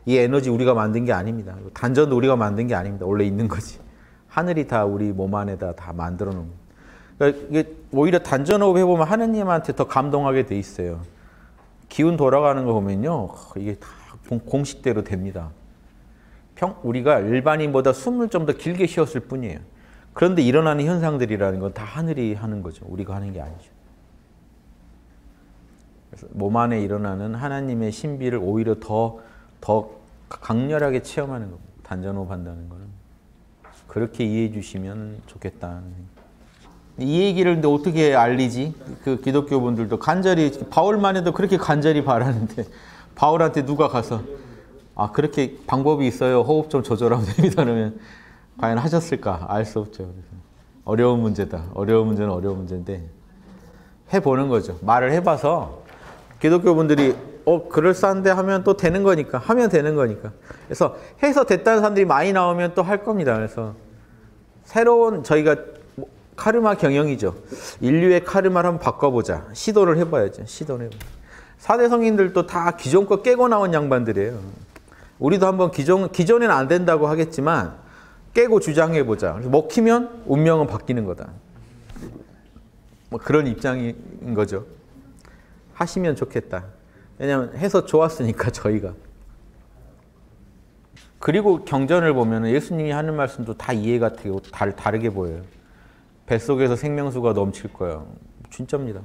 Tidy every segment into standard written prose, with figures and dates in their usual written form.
이 에너지 우리가 만든 게 아닙니다. 단전도 우리가 만든 게 아닙니다. 원래 있는 거지. 하늘이 다 우리 몸 안에다 다 만들어 놓은 거예요. 그러니까 이게 오히려 단전호흡 해보면 하느님한테 더 감동하게 돼 있어요. 기운 돌아가는 거 보면요. 이게 다 공식대로 됩니다. 우리가 일반인보다 숨을 좀 더 길게 쉬었을 뿐이에요. 그런데 일어나는 현상들이라는 건 다 하늘이 하는 거죠. 우리가 하는 게 아니죠. 그래서 몸 안에 일어나는 하나님의 신비를 오히려 더 강렬하게 체험하는 겁니다. 단전호흡 한다는 거는. 그렇게 이해해 주시면 좋겠다. 이 얘기를 근데 어떻게 알리지? 그 기독교 분들도 간절히, 바울만 해도 그렇게 간절히 바라는데, 바울한테 누가 가서, 아, 그렇게 방법이 있어요. 호흡 좀 조절하면 됩니다. 그러면 과연 하셨을까? 알 수 없죠. 어려운 문제다. 어려운 문제는 어려운 문제인데, 해보는 거죠. 말을 해봐서, 기독교 분들이, 그럴싸한데 하면 또 되는 거니까. 하면 되는 거니까. 그래서 해서 됐다는 사람들이 많이 나오면 또 할 겁니다. 그래서 새로운 저희가 카르마 경영이죠. 인류의 카르마를 한번 바꿔보자. 시도를 해봐야죠. 시도를 해봐야죠. 4대 성인들도 다 기존 거 깨고 나온 양반들이에요. 우리도 한번 기존에는 안 된다고 하겠지만 깨고 주장해보자. 그래서 먹히면 운명은 바뀌는 거다. 뭐 그런 입장인 거죠. 하시면 좋겠다. 왜냐하면 해서 좋았으니까 저희가. 그리고 경전을 보면 예수님이 하는 말씀도 다 이해가 되고 다르게 보여요. 뱃속에서 생명수가 넘칠 거예요. 진짜입니다.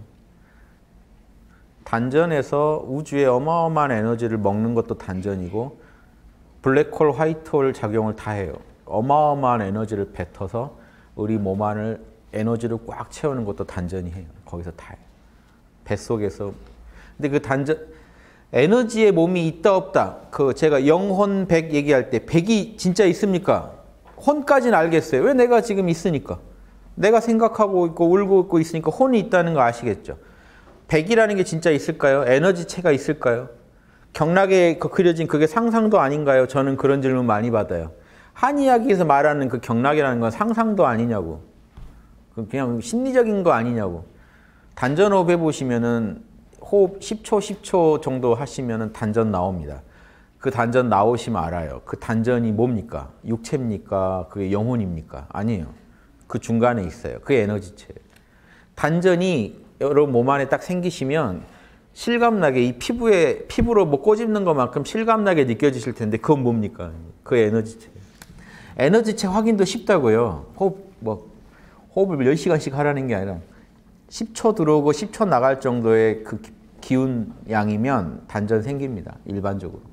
단전에서 우주의 어마어마한 에너지를 먹는 것도 단전이고 블랙홀, 화이트홀 작용을 다 해요. 어마어마한 에너지를 뱉어서 우리 몸 안을 에너지를 꽉 채우는 것도 단전이 해요. 거기서 다 해요. 뱃속에서. 근데 그 단전, 에너지의 몸이 있다 없다. 그 제가 영혼 백 얘기할 때 백이 진짜 있습니까? 혼까지는 알겠어요. 왜? 내가 지금 있으니까. 내가 생각하고 있고 울고 있고 있으니까 혼이 있다는 거 아시겠죠? 백이라는 게 진짜 있을까요? 에너지체가 있을까요? 경락에 그려진 그게 상상도 아닌가요? 저는 그런 질문 많이 받아요. 한이야기에서 말하는 그 경락이라는 건 상상도 아니냐고. 그냥 심리적인 거 아니냐고. 단전호흡 해보시면은 호흡 10초, 10초 정도 하시면은 단전 나옵니다. 그 단전 나오시면 알아요. 그 단전이 뭡니까? 육체입니까? 그게 영혼입니까? 아니에요. 그 중간에 있어요. 그 에너지체. 단전이 여러분 몸 안에 딱 생기시면 실감나게 이 피부로 뭐 꼬집는 것만큼 실감나게 느껴지실 텐데 그건 뭡니까? 그 에너지체. 에너지체 확인도 쉽다고요. 호흡을 10시간씩 하라는 게 아니라 10초 들어오고 10초 나갈 정도의 그 기운 양이면 단전 생깁니다. 일반적으로.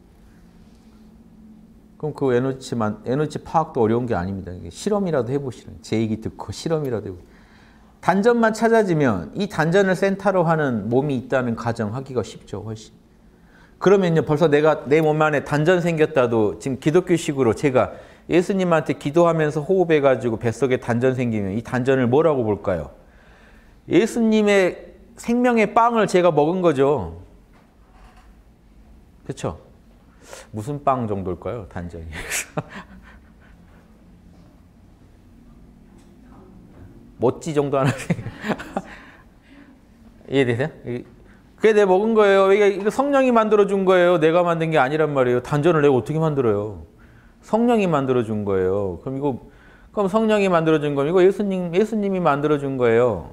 그럼 그 에너지 파악도 어려운 게 아닙니다. 실험이라도 해보시는. 제 얘기 듣고 실험이라도 해보시는. 단전만 찾아지면 이 단전을 센터로 하는 몸이 있다는 가정하기가 쉽죠. 훨씬. 그러면요 벌써 내가 내 몸 안에 단전 생겼다도 지금 기독교식으로 제가 예수님한테 기도하면서 호흡해가지고 뱃속에 단전 생기면 이 단전을 뭐라고 볼까요? 예수님의 생명의 빵을 제가 먹은 거죠. 그렇죠? 무슨 빵 정도일까요? 단전이. 모찌 정도 하나. 이해되세요? 그게 내가 먹은 거예요. 이게 성령이 만들어준 거예요. 내가 만든 게 아니란 말이에요. 단전을 내가 어떻게 만들어요? 성령이 만들어준 거예요. 그럼 성령이 만들어준 거면 이거 예수님이 만들어준 거예요.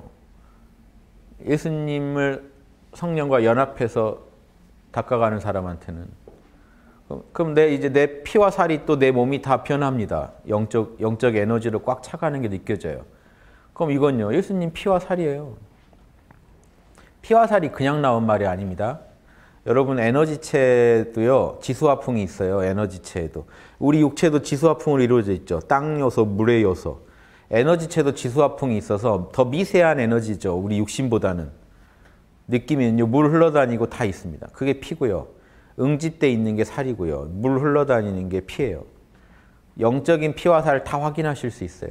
예수님을 성령과 연합해서 닦아가는 사람한테는. 그럼 내 피와 살이 또 내 몸이 다 변합니다. 영적 에너지로 꽉 차가는 게 느껴져요. 그럼 이건요, 예수님 피와 살이에요. 피와 살이 그냥 나온 말이 아닙니다. 여러분 에너지체도요, 지수화풍이 있어요. 에너지체에도. 우리 육체도 지수화풍으로 이루어져 있죠. 땅 요소, 물의 요소. 에너지체도 지수화풍이 있어서 더 미세한 에너지죠. 우리 육신보다는. 느낌은요, 물 흘러다니고 다 있습니다. 그게 피고요. 응집돼 있는 게 살이고요. 물 흘러다니는 게 피예요. 영적인 피와 살 다 확인하실 수 있어요.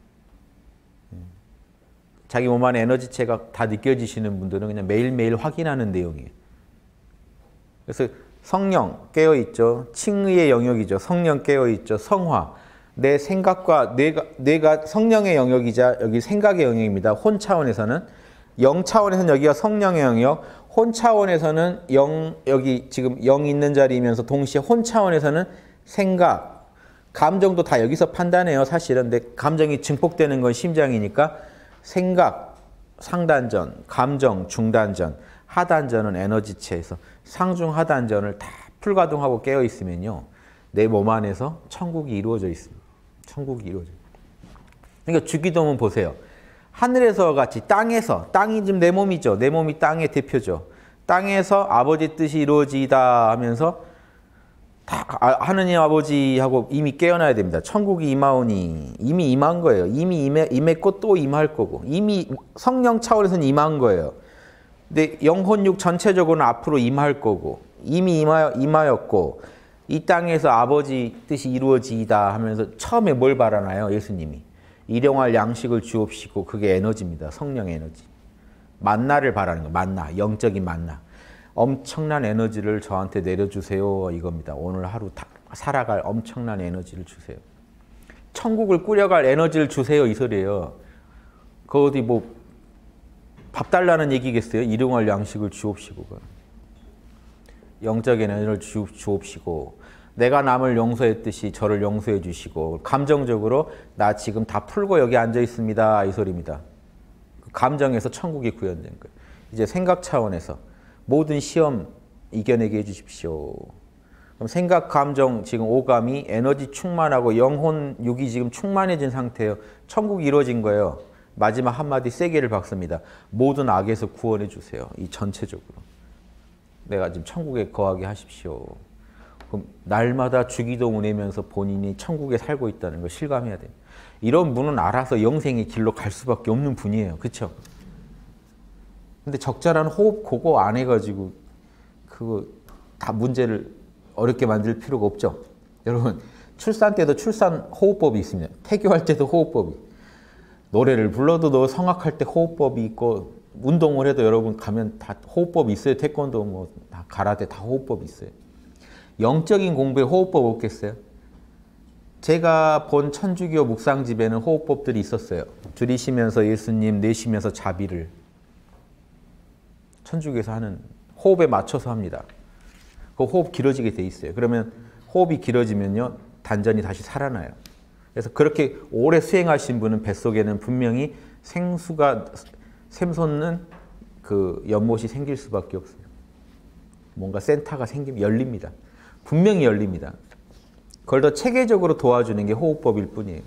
자기 몸 안에 에너지체가 다 느껴지시는 분들은 그냥 매일매일 확인하는 내용이에요. 그래서 성령 깨어있죠. 칭의의 영역이죠. 성령 깨어있죠. 성화. 내 생각과 뇌가 성령의 영역이자 여기 생각의 영역입니다. 혼 차원에서는. 영 차원에서는 여기가 성령의 영역, 혼 차원에서는 영, 여기 지금 영 있는 자리이면서 동시에 혼 차원에서는 생각, 감정도 다 여기서 판단해요. 사실은. 근데 감정이 증폭되는 건 심장이니까 생각, 상단전, 감정, 중단전, 하단전은 에너지체에서 상중 하단전을 다 풀가동하고 깨어 있으면요. 내 몸 안에서 천국이 이루어져 있습니다. 천국이 이루어져. 그러니까 주기도문 보세요. 하늘에서 같이 땅에서, 땅이 지금 내 몸이죠. 내 몸이 땅의 대표죠. 땅에서 아버지 뜻이 이루어지다 하면서 다 하느님 아버지하고 이미 깨어나야 됩니다. 천국이 임하오니 이미 임한 거예요. 이미 임했고 또 임할 거고 이미 성령 차원에서는 임한 거예요. 근데 영혼육 전체적으로는 앞으로 임할 거고 이미 임하였고 이 땅에서 아버지 뜻이 이루어지다 하면서 처음에 뭘 바라나요? 예수님이. 일용할 양식을 주옵시고 그게 에너지입니다. 성령의 에너지. 만나를 바라는 거. 만나. 영적인 만나. 엄청난 에너지를 저한테 내려주세요. 이겁니다. 오늘 하루 살아갈 엄청난 에너지를 주세요. 천국을 꾸려갈 에너지를 주세요. 이 소리예요. 그 어디 뭐 밥 달라는 얘기겠어요? 일용할 양식을 주옵시고. 영적 에너지를 주옵시고 내가 남을 용서했듯이 저를 용서해 주시고 감정적으로 나 지금 다 풀고 여기 앉아 있습니다. 이 소리입니다. 감정에서 천국이 구현된 거예요. 이제 생각 차원에서 모든 시험 이겨내게 해주십시오. 그럼 생각, 감정, 지금 오감이 에너지 충만하고 영혼, 육이 지금 충만해진 상태예요. 천국이 이루어진 거예요. 마지막 한마디 세게를 박습니다. 모든 악에서 구원해 주세요. 이 전체적으로. 내가 지금 천국에 거하게 하십시오. 그럼 날마다 주기도문 내면서 본인이 천국에 살고 있다는 걸 실감해야 돼요. 이런 분은 알아서 영생의 길로 갈 수밖에 없는 분이에요. 그렇죠? 근데 적절한 호흡 그거 안 해가지고 그거 다 문제를 어렵게 만들 필요가 없죠. 여러분 출산 때도 출산 호흡법이 있습니다. 태교할 때도 호흡법이. 노래를 불러도 너 성악할 때 호흡법이 있고 운동을 해도 여러분 가면 다 호흡법이 있어요. 태권도 뭐 다 가라데 다 호흡법이 있어요. 영적인 공부에 호흡법 없겠어요? 제가 본 천주교 묵상집에는 호흡법들이 있었어요. 들이쉬면서 예수님, 내쉬면서 자비를. 천주교에서 하는 호흡에 맞춰서 합니다. 그 호흡 길어지게 돼 있어요. 그러면 호흡이 길어지면요 단전이 다시 살아나요. 그래서 그렇게 오래 수행하신 분은 뱃속에는 분명히 생수가 샘솟는 그 연못이 생길 수밖에 없어요. 뭔가 센터가 생기면 열립니다. 분명히 열립니다. 그걸 더 체계적으로 도와주는 게 호흡법일 뿐이에요.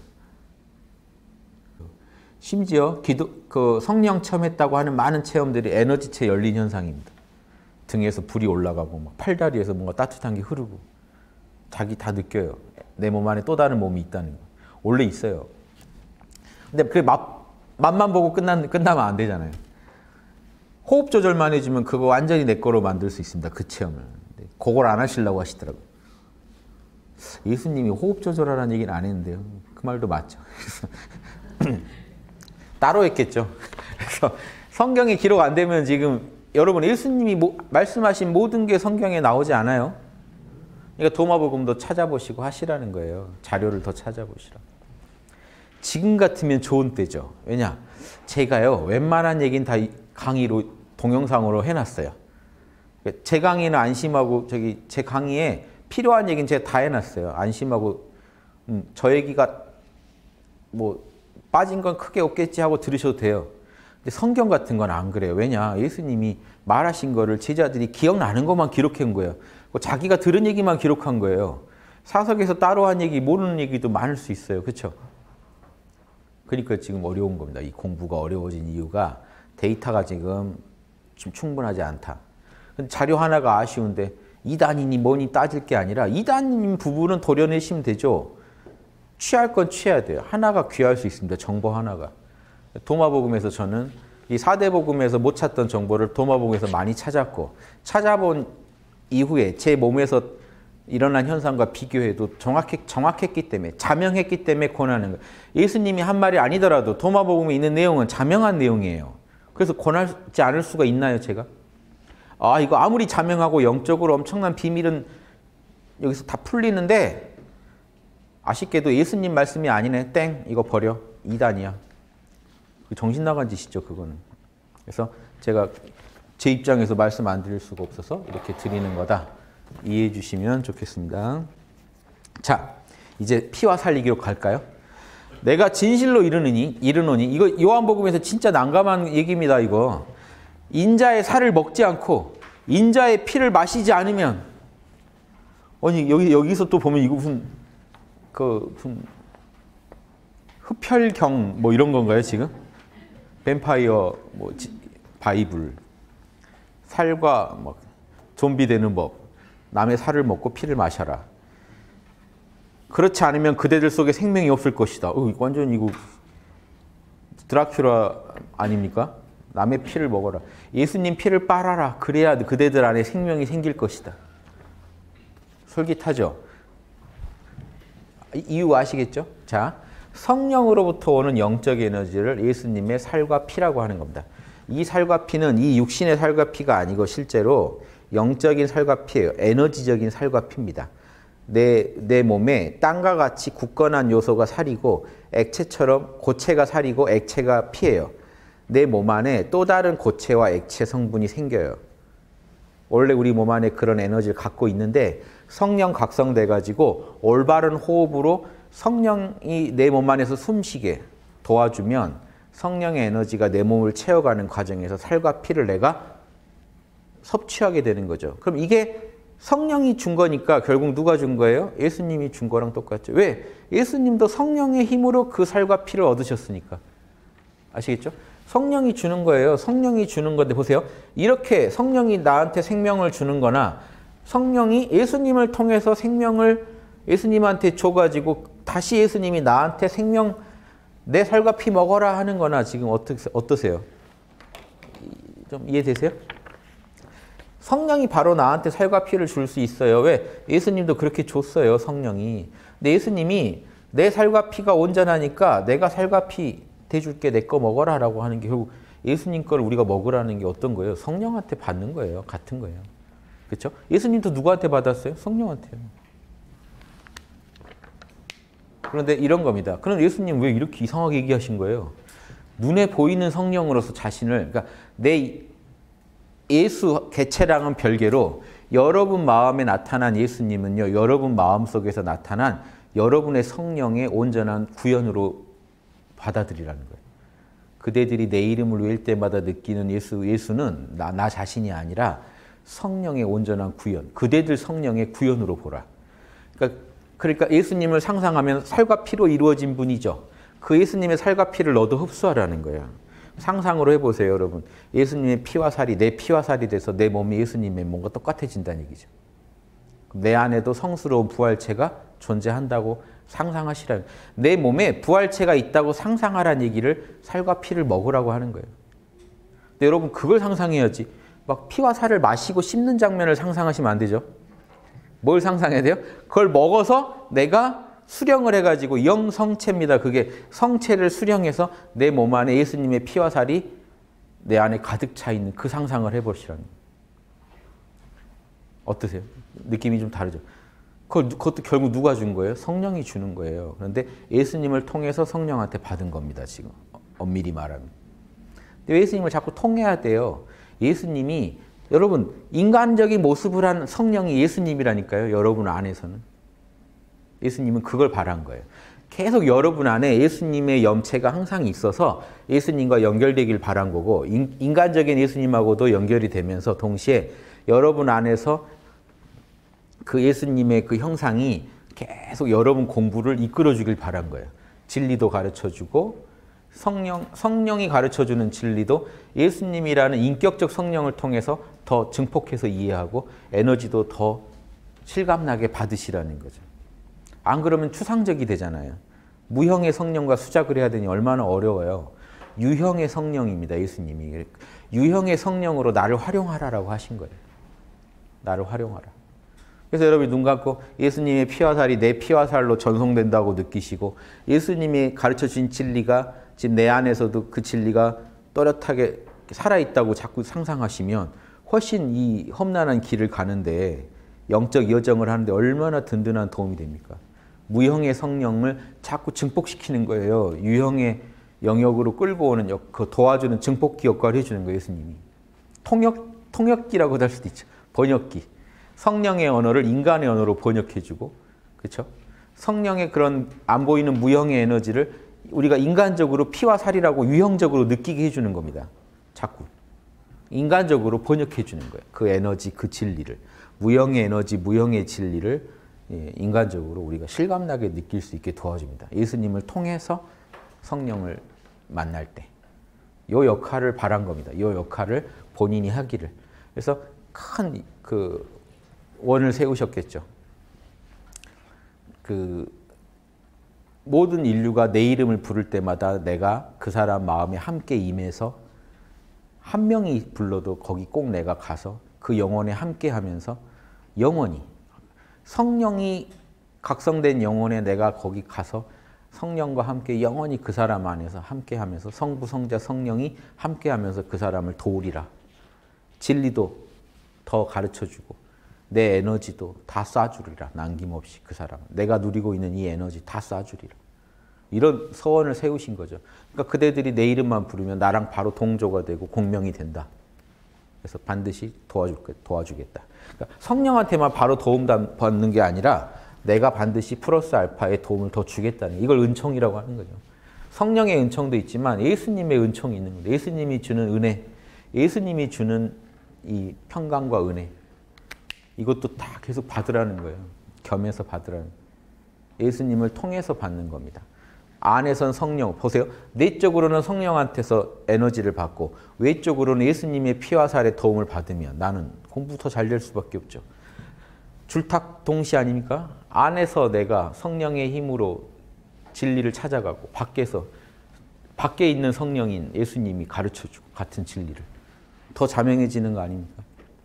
심지어 그 성령 체험했다고 하는 많은 체험들이 에너지체 열린 현상입니다. 등에서 불이 올라가고 막 팔다리에서 뭔가 따뜻한 게 흐르고 자기 다 느껴요. 내 몸 안에 또 다른 몸이 있다는 거. 원래 있어요. 근데 그 맛만 보고 끝나면 안 되잖아요. 호흡 조절만 해주면 그거 완전히 내 거로 만들 수 있습니다. 그 체험을. 그걸 안 하시려고 하시더라고요. 예수님이 호흡 조절하라는 얘기는 안 했는데요. 그 말도 맞죠. 따로 했겠죠. 그래서 성경에 기록 안 되면 지금 여러분 예수님이 말씀하신 모든 게 성경에 나오지 않아요. 그러니까 도마복음도 찾아보시고 하시라는 거예요. 자료를 더 찾아보시라. 지금 같으면 좋은 때죠. 왜냐? 제가요 웬만한 얘기는 다 강의로 동영상으로 해놨어요. 제 강의는 안심하고 제 강의에 필요한 얘기는 제가 다 해놨어요. 안심하고 저 얘기가 뭐 빠진 건 크게 없겠지 하고 들으셔도 돼요. 근데 성경 같은 건 안 그래요. 왜냐? 예수님이 말하신 거를 제자들이 기억나는 것만 기록한 거예요. 자기가 들은 얘기만 기록한 거예요. 사석에서 따로 한 얘기, 모르는 얘기도 많을 수 있어요. 그렇죠? 그러니까 지금 어려운 겁니다. 이 공부가 어려워진 이유가 데이터가 지금 좀 충분하지 않다. 근데 자료 하나가 아쉬운데 이단이니 뭐니 따질 게 아니라 이단인 부분은 도려내시면 되죠. 취할 건 취해야 돼요. 하나가 귀할 수 있습니다. 정보 하나가. 도마복음에서 저는 이 4대 복음에서 못 찾던 정보를 도마복음에서 많이 찾았고 찾아본 이후에 제 몸에서 일어난 현상과 비교해도 정확했기 때문에 자명했기 때문에 권하는 거예요. 예수님이 한 말이 아니더라도 도마복음에 있는 내용은 자명한 내용이에요. 그래서 권하지 않을 수가 있나요, 제가? 이거 아무리 자명하고 영적으로 엄청난 비밀은 여기서 다 풀리는데 아쉽게도 예수님 말씀이 아니네. 땡, 이거 버려. 이단이야. 정신 나간 짓이죠, 그거는. 그래서 제가 제 입장에서 말씀 안 드릴 수가 없어서 이렇게 드리는 거다. 이해해 주시면 좋겠습니다. 자, 이제 피와 살리기로 갈까요? 내가 진실로 이르노니 이거 요한복음에서 진짜 난감한 얘기입니다. 이거 인자의 살을 먹지 않고 인자의 피를 마시지 않으면 아니 여기서 또 보면 이거 무슨 흡혈경 뭐 이런 건가요 지금? 뱀파이어 뭐 바이블 살과 뭐 좀비 되는 법 남의 살을 먹고 피를 마셔라. 그렇지 않으면 그대들 속에 생명이 없을 것이다. 완전 이거 드라큘라 아닙니까? 남의 피를 먹어라. 예수님 피를 빨아라. 그래야 그대들 안에 생명이 생길 것이다. 솔깃하죠? 이유 아시겠죠? 자, 성령으로부터 오는 영적 에너지를 예수님의 살과 피라고 하는 겁니다. 이 살과 피는 이 육신의 살과 피가 아니고 실제로 영적인 살과 피예요. 에너지적인 살과 피입니다. 내 몸에 땅과 같이 굳건한 요소가 살이고 액체처럼 고체가 살이고 액체가 피예요. 내 몸 안에 또 다른 고체와 액체 성분이 생겨요. 원래 우리 몸 안에 그런 에너지를 갖고 있는데 성령 각성돼 가지고 올바른 호흡으로 성령이 내 몸 안에서 숨쉬게 도와주면 성령의 에너지가 내 몸을 채워가는 과정에서 살과 피를 내가 섭취하게 되는 거죠. 그럼 이게 성령이 준 거니까 결국 누가 준 거예요? 예수님이 준 거랑 똑같죠. 왜? 예수님도 성령의 힘으로 그 살과 피를 얻으셨으니까. 아시겠죠? 성령이 주는 거예요. 성령이 주는 건데 보세요. 이렇게 성령이 나한테 생명을 주는 거나 성령이 예수님을 통해서 생명을 예수님한테 줘가지고 다시 예수님이 나한테 생명 내 살과 피 먹어라 하는 거나 지금 어떠세요? 좀 이해되세요? 성령이 바로 나한테 살과 피를 줄 수 있어요. 왜? 예수님도 그렇게 줬어요. 성령이. 근데 예수님이 내 살과 피가 온전하니까 내가 살과 피 대줄게 내 거 먹어라 라고 하는 게 결국 예수님 걸 우리가 먹으라는 게 어떤 거예요? 성령한테 받는 거예요. 같은 거예요. 그렇죠? 예수님도 누구한테 받았어요? 성령한테요. 그런데 이런 겁니다. 그럼 예수님 왜 이렇게 이상하게 얘기하신 거예요? 눈에 보이는 성령으로서 자신을 그러니까 내 예수 개체랑은 별개로 여러분 마음에 나타난 예수님은요. 여러분 마음속에서 나타난 여러분의 성령의 온전한 구현으로 받아들이라는 거예요. 그대들이 내 이름을 외울 때마다 느끼는 예수는 나 자신이 아니라 성령의 온전한 구현, 그대들 성령의 구현으로 보라. 그러니까 예수님을 상상하면 살과 피로 이루어진 분이죠. 그 예수님의 살과 피를 너도 흡수하라는 거예요. 상상으로 해보세요, 여러분. 예수님의 피와 살이 내 피와 살이 돼서 내 몸이 예수님의 몸과 똑같아진다는 얘기죠. 내 안에도 성스러운 부활체가 존재한다고 상상하시라는 내 몸에 부활체가 있다고 상상하라는 얘기를 살과 피를 먹으라고 하는 거예요. 근데 여러분 그걸 상상해야지 막 피와 살을 마시고 씹는 장면을 상상하시면 안 되죠. 뭘 상상해야 돼요? 그걸 먹어서 내가 수령을 해가지고 영성체입니다. 그게 성체를 수령해서 내 몸 안에 예수님의 피와 살이 내 안에 가득 차 있는 그 상상을 해보시라는 거예요. 어떠세요? 느낌이 좀 다르죠? 그것도 결국 누가 준 거예요? 성령이 주는 거예요. 그런데 예수님을 통해서 성령한테 받은 겁니다. 지금 엄밀히 말하면. 근데 예수님을 자꾸 통해야 돼요. 예수님이 여러분 인간적인 모습을 한 성령이 예수님이라니까요. 여러분 안에서는. 예수님은 그걸 바란 거예요. 계속 여러분 안에 예수님의 염체가 항상 있어서 예수님과 연결되길 바란 거고 인간적인 예수님하고도 연결이 되면서 동시에 여러분 안에서 그 예수님의 그 형상이 계속 여러분 공부를 이끌어 주길 바란 거예요. 진리도 가르쳐 주고 성령이 가르쳐 주는 진리도 예수님이라는 인격적 성령을 통해서 더 증폭해서 이해하고 에너지도 더 실감나게 받으시라는 거죠. 안 그러면 추상적이 되잖아요. 무형의 성령과 수작을 해야 되니 얼마나 어려워요. 유형의 성령입니다. 예수님이. 유형의 성령으로 나를 활용하라라고 하신 거예요. 나를 활용하라. 그래서 여러분이 눈 감고 예수님의 피와 살이 내 피와 살로 전송된다고 느끼시고 예수님이 가르쳐 주신 진리가 지금 내 안에서도 그 진리가 또렷하게 살아있다고 자꾸 상상하시면 훨씬 이 험난한 길을 가는데 영적 여정을 하는데 얼마나 든든한 도움이 됩니까? 무형의 성령을 자꾸 증폭시키는 거예요. 유형의 영역으로 끌고 오는 그 도와주는 증폭기 역할을 해주는 거예요. 예수님이. 통역 통역기라고 할 수도 있죠. 번역기. 성령의 언어를 인간의 언어로 번역해주고, 그렇죠? 성령의 그런 안 보이는 무형의 에너지를 우리가 인간적으로 피와 살이라고 유형적으로 느끼게 해주는 겁니다. 자꾸. 인간적으로 번역해주는 거예요. 그 에너지, 그 진리를. 무형의 에너지, 무형의 진리를 인간적으로 우리가 실감나게 느낄 수 있게 도와줍니다. 예수님을 통해서 성령을 만날 때. 이 역할을 바란 겁니다. 이 역할을 본인이 하기를. 그래서 큰 그 원을 세우셨겠죠. 그 모든 인류가 내 이름을 부를 때마다 내가 그 사람 마음에 함께 임해서 한 명이 불러도 거기 꼭 내가 가서 그 영혼에 함께 하면서 영원히 성령이 각성된 영혼에 내가 거기 가서 성령과 함께 영원히 그 사람 안에서 함께 하면서 성부, 성자, 성령이 함께 하면서 그 사람을 도우리라. 진리도 더 가르쳐주고 내 에너지도 다 쏴주리라. 남김없이 그 사람. 내가 누리고 있는 이 에너지 다 쏴주리라. 이런 서원을 세우신 거죠. 그러니까 그대들이 내 이름만 부르면 나랑 바로 동조가 되고 공명이 된다. 그래서 반드시 도와주겠다. 그러니까 성령한테만 바로 도움 받는 게 아니라 내가 반드시 플러스 알파의 도움을 더 주겠다는 이걸 은총이라고 하는 거죠. 성령의 은총도 있지만 예수님의 은총이 있는 거예요. 예수님이 주는 은혜, 예수님이 주는 이 평강과 은혜 이것도 다 계속 받으라는 거예요. 겸해서 받으라는 거예요. 예수님을 통해서 받는 겁니다. 안에선 성령, 보세요. 내적으로는 성령한테서 에너지를 받고 외적으로는 예수님의 피와 살의 도움을 받으면 나는 공부 더 잘 될 수밖에 없죠. 줄탁 동시 아닙니까? 안에서 내가 성령의 힘으로 진리를 찾아가고 밖에 있는 성령인 예수님이 가르쳐주고 같은 진리를 더 자명해지는 거 아닙니까?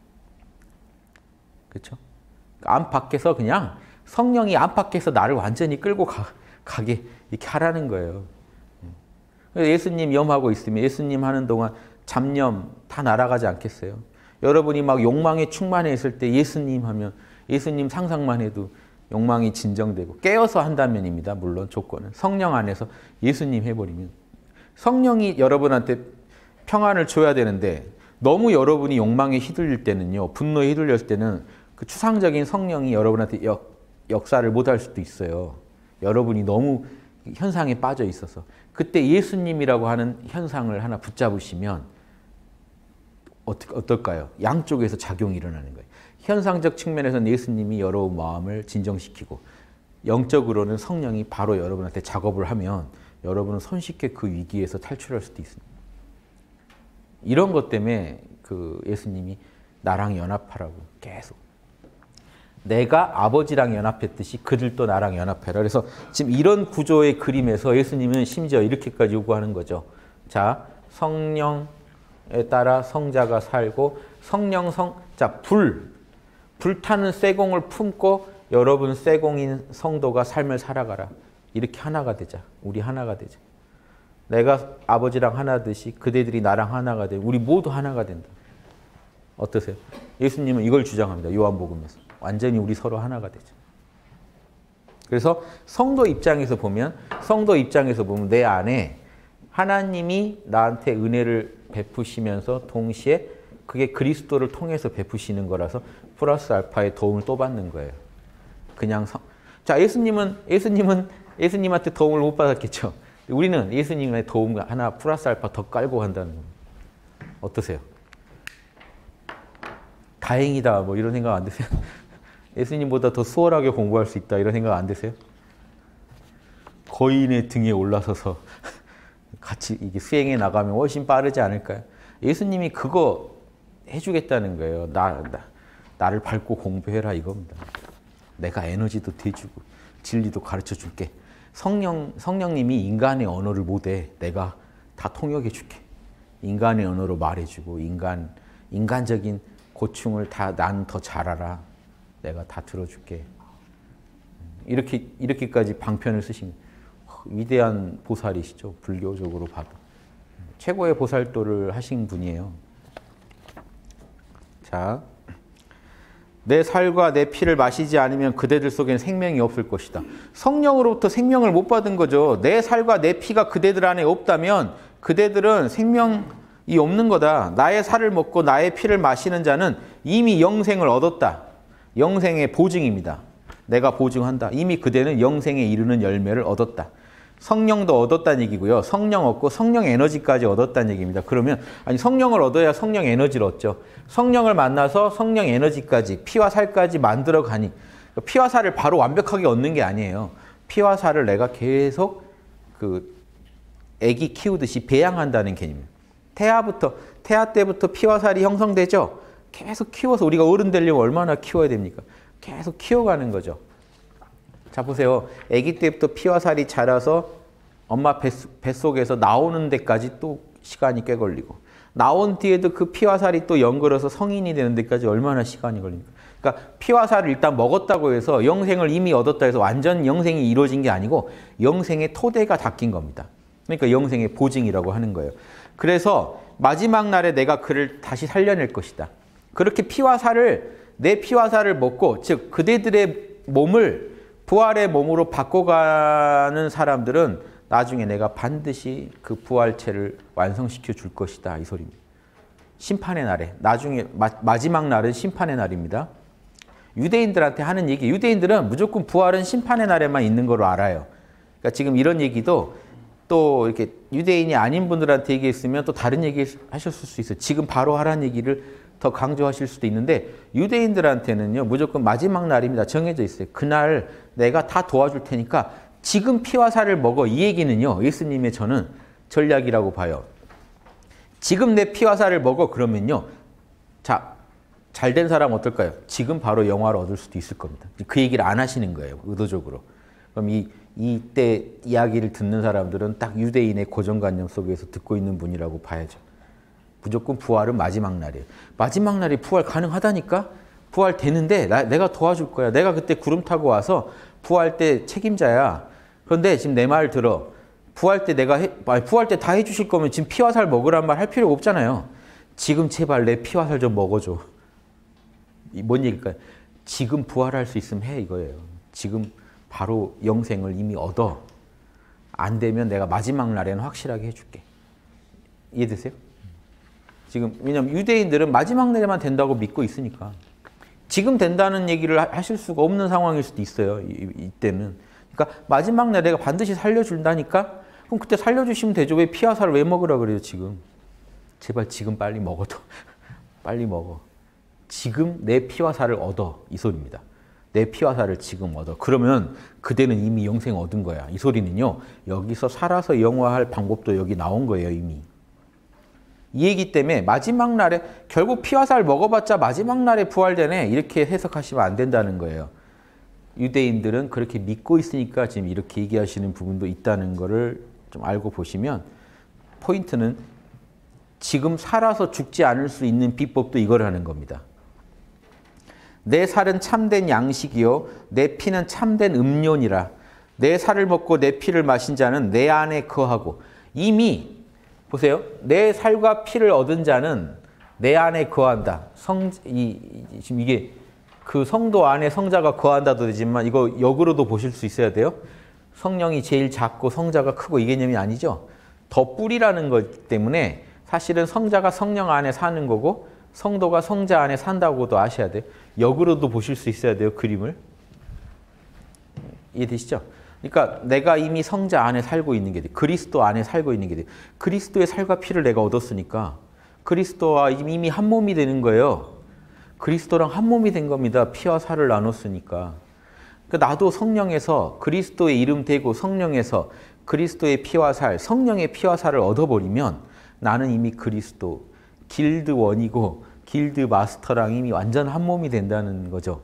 그렇죠? 안팎에서 그냥 성령이 안팎에서 나를 완전히 끌고 가게 이렇게 하라는 거예요. 예수님 염하고 있으면 예수님 하는 동안 잡념 다 날아가지 않겠어요? 여러분이 막 욕망에 충만해 있을 때 예수님 하면 예수님 상상만 해도 욕망이 진정되고 깨어서 한다면입니다. 물론 조건은. 성령 안에서 예수님 해버리면. 성령이 여러분한테 평안을 줘야 되는데 너무 여러분이 욕망에 휘둘릴 때는요. 분노에 휘둘렸을 때는 그 추상적인 성령이 여러분한테 역사를 못할 수도 있어요. 여러분이 너무 현상에 빠져 있어서. 그때 예수님이라고 하는 현상을 하나 붙잡으시면 어떨까요? 양쪽에서 작용이 일어나는 거예요. 현상적 측면에서는 예수님이 여러분 마음을 진정시키고 영적으로는 성령이 바로 여러분한테 작업을 하면 여러분은 손쉽게 그 위기에서 탈출할 수도 있습니다. 이런 것 때문에 그 예수님이 나랑 연합하라고 계속. 내가 아버지랑 연합했듯이 그들도 나랑 연합해라. 그래서 지금 이런 구조의 그림에서 예수님은 심지어 이렇게까지 요구하는 거죠. 자, 성령에 따라 성자가 살고 자, 불타는 쇠공을 품고 여러분 쇠공인 성도가 삶을 살아가라. 이렇게 하나가 되자. 우리 하나가 되자. 내가 아버지랑 하나듯이 그대들이 나랑 하나가 되고 우리 모두 하나가 된다. 어떠세요? 예수님은 이걸 주장합니다. 요한복음에서. 완전히 우리 서로 하나가 되죠. 그래서 성도 입장에서 보면 내 안에 하나님이 나한테 은혜를 베푸시면서 동시에 그게 그리스도를 통해서 베푸시는 거라서 플러스 알파의 도움을 또 받는 거예요. 자, 예수님한테 도움을 못 받았겠죠. 우리는 예수님의 도움 하나 플러스 알파 더 깔고 간다는 겁니다. 어떠세요? 다행이다 뭐 이런 생각 안 드세요? 예수님보다 더 수월하게 공부할 수 있다 이런 생각 안 드세요? 거인의 등에 올라서서 같이 이게 수행해 나가면 훨씬 빠르지 않을까요? 예수님이 그거 해주겠다는 거예요. 나를 밟고 공부해라 이겁니다. 내가 에너지도 대주고 진리도 가르쳐 줄게. 성령님이 인간의 언어를 못해. 내가 다 통역해 줄게. 인간의 언어로 말해주고 인간적인 고충을 다 난 더 잘 알아. 내가 다 들어줄게. 이렇게까지 방편을 쓰신 위대한 보살이시죠. 불교적으로 봐도. 최고의 보살도를 하신 분이에요. 자, 내 살과 내 피를 마시지 않으면 그대들 속에는 생명이 없을 것이다. 성령으로부터 생명을 못 받은 거죠. 내 살과 내 피가 그대들 안에 없다면 그대들은 이 없는 거다. 나의 살을 먹고 나의 피를 마시는 자는 이미 영생을 얻었다. 영생의 보증입니다. 내가 보증한다. 이미 그대는 영생에 이르는 열매를 얻었다. 성령도 얻었다는 얘기고요. 성령 얻고 성령 에너지까지 얻었다는 얘기입니다. 그러면 아니 성령을 얻어야 성령 에너지를 얻죠. 성령을 만나서 성령 에너지까지 피와 살까지 만들어 가니 피와 살을 바로 완벽하게 얻는 게 아니에요. 피와 살을 내가 계속 그 애기 키우듯이 배양한다는 개념이에요. 태아 때부터 피와 살이 형성되죠. 계속 키워서 우리가 어른 되려면 얼마나 키워야 됩니까? 계속 키워가는 거죠. 자 보세요. 아기 때부터 피와 살이 자라서 엄마 뱃속에서 나오는 데까지 또 시간이 꽤 걸리고 나온 뒤에도 그 피와 살이 또 연결해서 성인이 되는 데까지 얼마나 시간이 걸립니까? 그러니까 피와 살을 일단 먹었다고 해서 영생을 이미 얻었다 해서 완전 영생이 이루어진 게 아니고 영생의 토대가 닦인 겁니다. 그러니까 영생의 보증이라고 하는 거예요. 그래서 마지막 날에 내가 그를 다시 살려낼 것이다. 그렇게 피와 살을 내 피와 살을 먹고 즉 그대들의 몸을 부활의 몸으로 바꿔가는 사람들은 나중에 내가 반드시 그 부활체를 완성시켜 줄 것이다. 이 소리입니다. 심판의 날에 나중에 마지막 날은 심판의 날입니다. 유대인들한테 하는 얘기 유대인들은 무조건 부활은 심판의 날에만 있는 걸로 알아요. 그러니까 지금 이런 얘기도 또 이렇게 유대인이 아닌 분들한테 얘기했으면 또 다른 얘기 하셨을 수 있어요. 지금 바로 하라는 얘기를 더 강조하실 수도 있는데 유대인들한테는요 무조건 마지막 날입니다. 정해져 있어요. 그날 내가 다 도와줄 테니까 지금 피와 살을 먹어. 이 얘기는요 예수님의 저는 전략이라고 봐요. 지금 내 피와 살을 먹어 그러면요 자 잘된 사람 어떨까요? 지금 바로 영화를 얻을 수도 있을 겁니다. 그 얘기를 안 하시는 거예요 의도적으로. 그럼 이때 이야기를 듣는 사람들은 딱 유대인의 고정관념 속에서 듣고 있는 분이라고 봐야죠. 무조건 부활은 마지막 날이에요. 마지막 날이 부활 가능하다니까? 부활 되는데 내가 도와줄 거야. 내가 그때 구름 타고 와서 부활 때 책임자야. 그런데 지금 내 말 들어. 부활 때 부활 때 다 해주실 거면 지금 피와 살 먹으란 말 할 필요가 없잖아요. 지금 제발 내 피와 살 좀 먹어줘. 뭔 얘기일까요? 지금 부활할 수 있으면 해 이거예요. 지금 바로 영생을 이미 얻어. 안 되면 내가 마지막 날에는 확실하게 해줄게. 이해되세요? 지금 왜냐면 유대인들은 마지막 날에만 된다고 믿고 있으니까 지금 된다는 얘기를 하실 수가 없는 상황일 수도 있어요. 이때는. 그러니까 마지막 날에 내가 반드시 살려준다니까? 그럼 그때 살려주시면 되죠. 왜 피와 살을 왜 먹으라 그래요 지금? 제발 지금 빨리 먹어도. 빨리 먹어. 지금 내 피와 살을 얻어. 이 소리입니다. 내 피와 살을 지금 얻어. 그러면 그대는 이미 영생 얻은 거야. 이 소리는요. 여기서 살아서 영화할 방법도 여기 나온 거예요 이미. 이 얘기 때문에 마지막 날에 결국 피와 살 먹어봤자 마지막 날에 부활되네 이렇게 해석하시면 안 된다는 거예요. 유대인들은 그렇게 믿고 있으니까 지금 이렇게 얘기하시는 부분도 있다는 거를 좀 알고 보시면 포인트는 지금 살아서 죽지 않을 수 있는 비법도 이걸 하는 겁니다. 내 살은 참된 양식이요 내 피는 참된 음료니라. 내 살을 먹고 내 피를 마신 자는 내 안에 거하고 이미 보세요. 내 살과 피를 얻은 자는 내 안에 거한다. 지금 이게 그 성도 안에 성자가 거한다도 되지만 이거 역으로도 보실 수 있어야 돼요. 성령이 제일 작고 성자가 크고 이 개념이 아니죠. 더 뿌리라는 것 때문에 사실은 성자가 성령 안에 사는 거고 성도가 성자 안에 산다고도 아셔야 돼요. 역으로도 보실 수 있어야 돼요. 그림을. 이해되시죠? 그러니까 내가 이미 성자 안에 살고 있는 게 돼. 그리스도 안에 살고 있는 게 돼. 그리스도의 살과 피를 내가 얻었으니까 그리스도와 이미 한 몸이 되는 거예요. 그리스도랑 한 몸이 된 겁니다. 피와 살을 나눴으니까. 그러니까 나도 성령에서 그리스도의 이름 대고 성령에서 그리스도의 피와 살, 성령의 피와 살을 얻어버리면 나는 이미 그리스도, 길드 원이고 길드 마스터랑 이미 완전 한 몸이 된다는 거죠.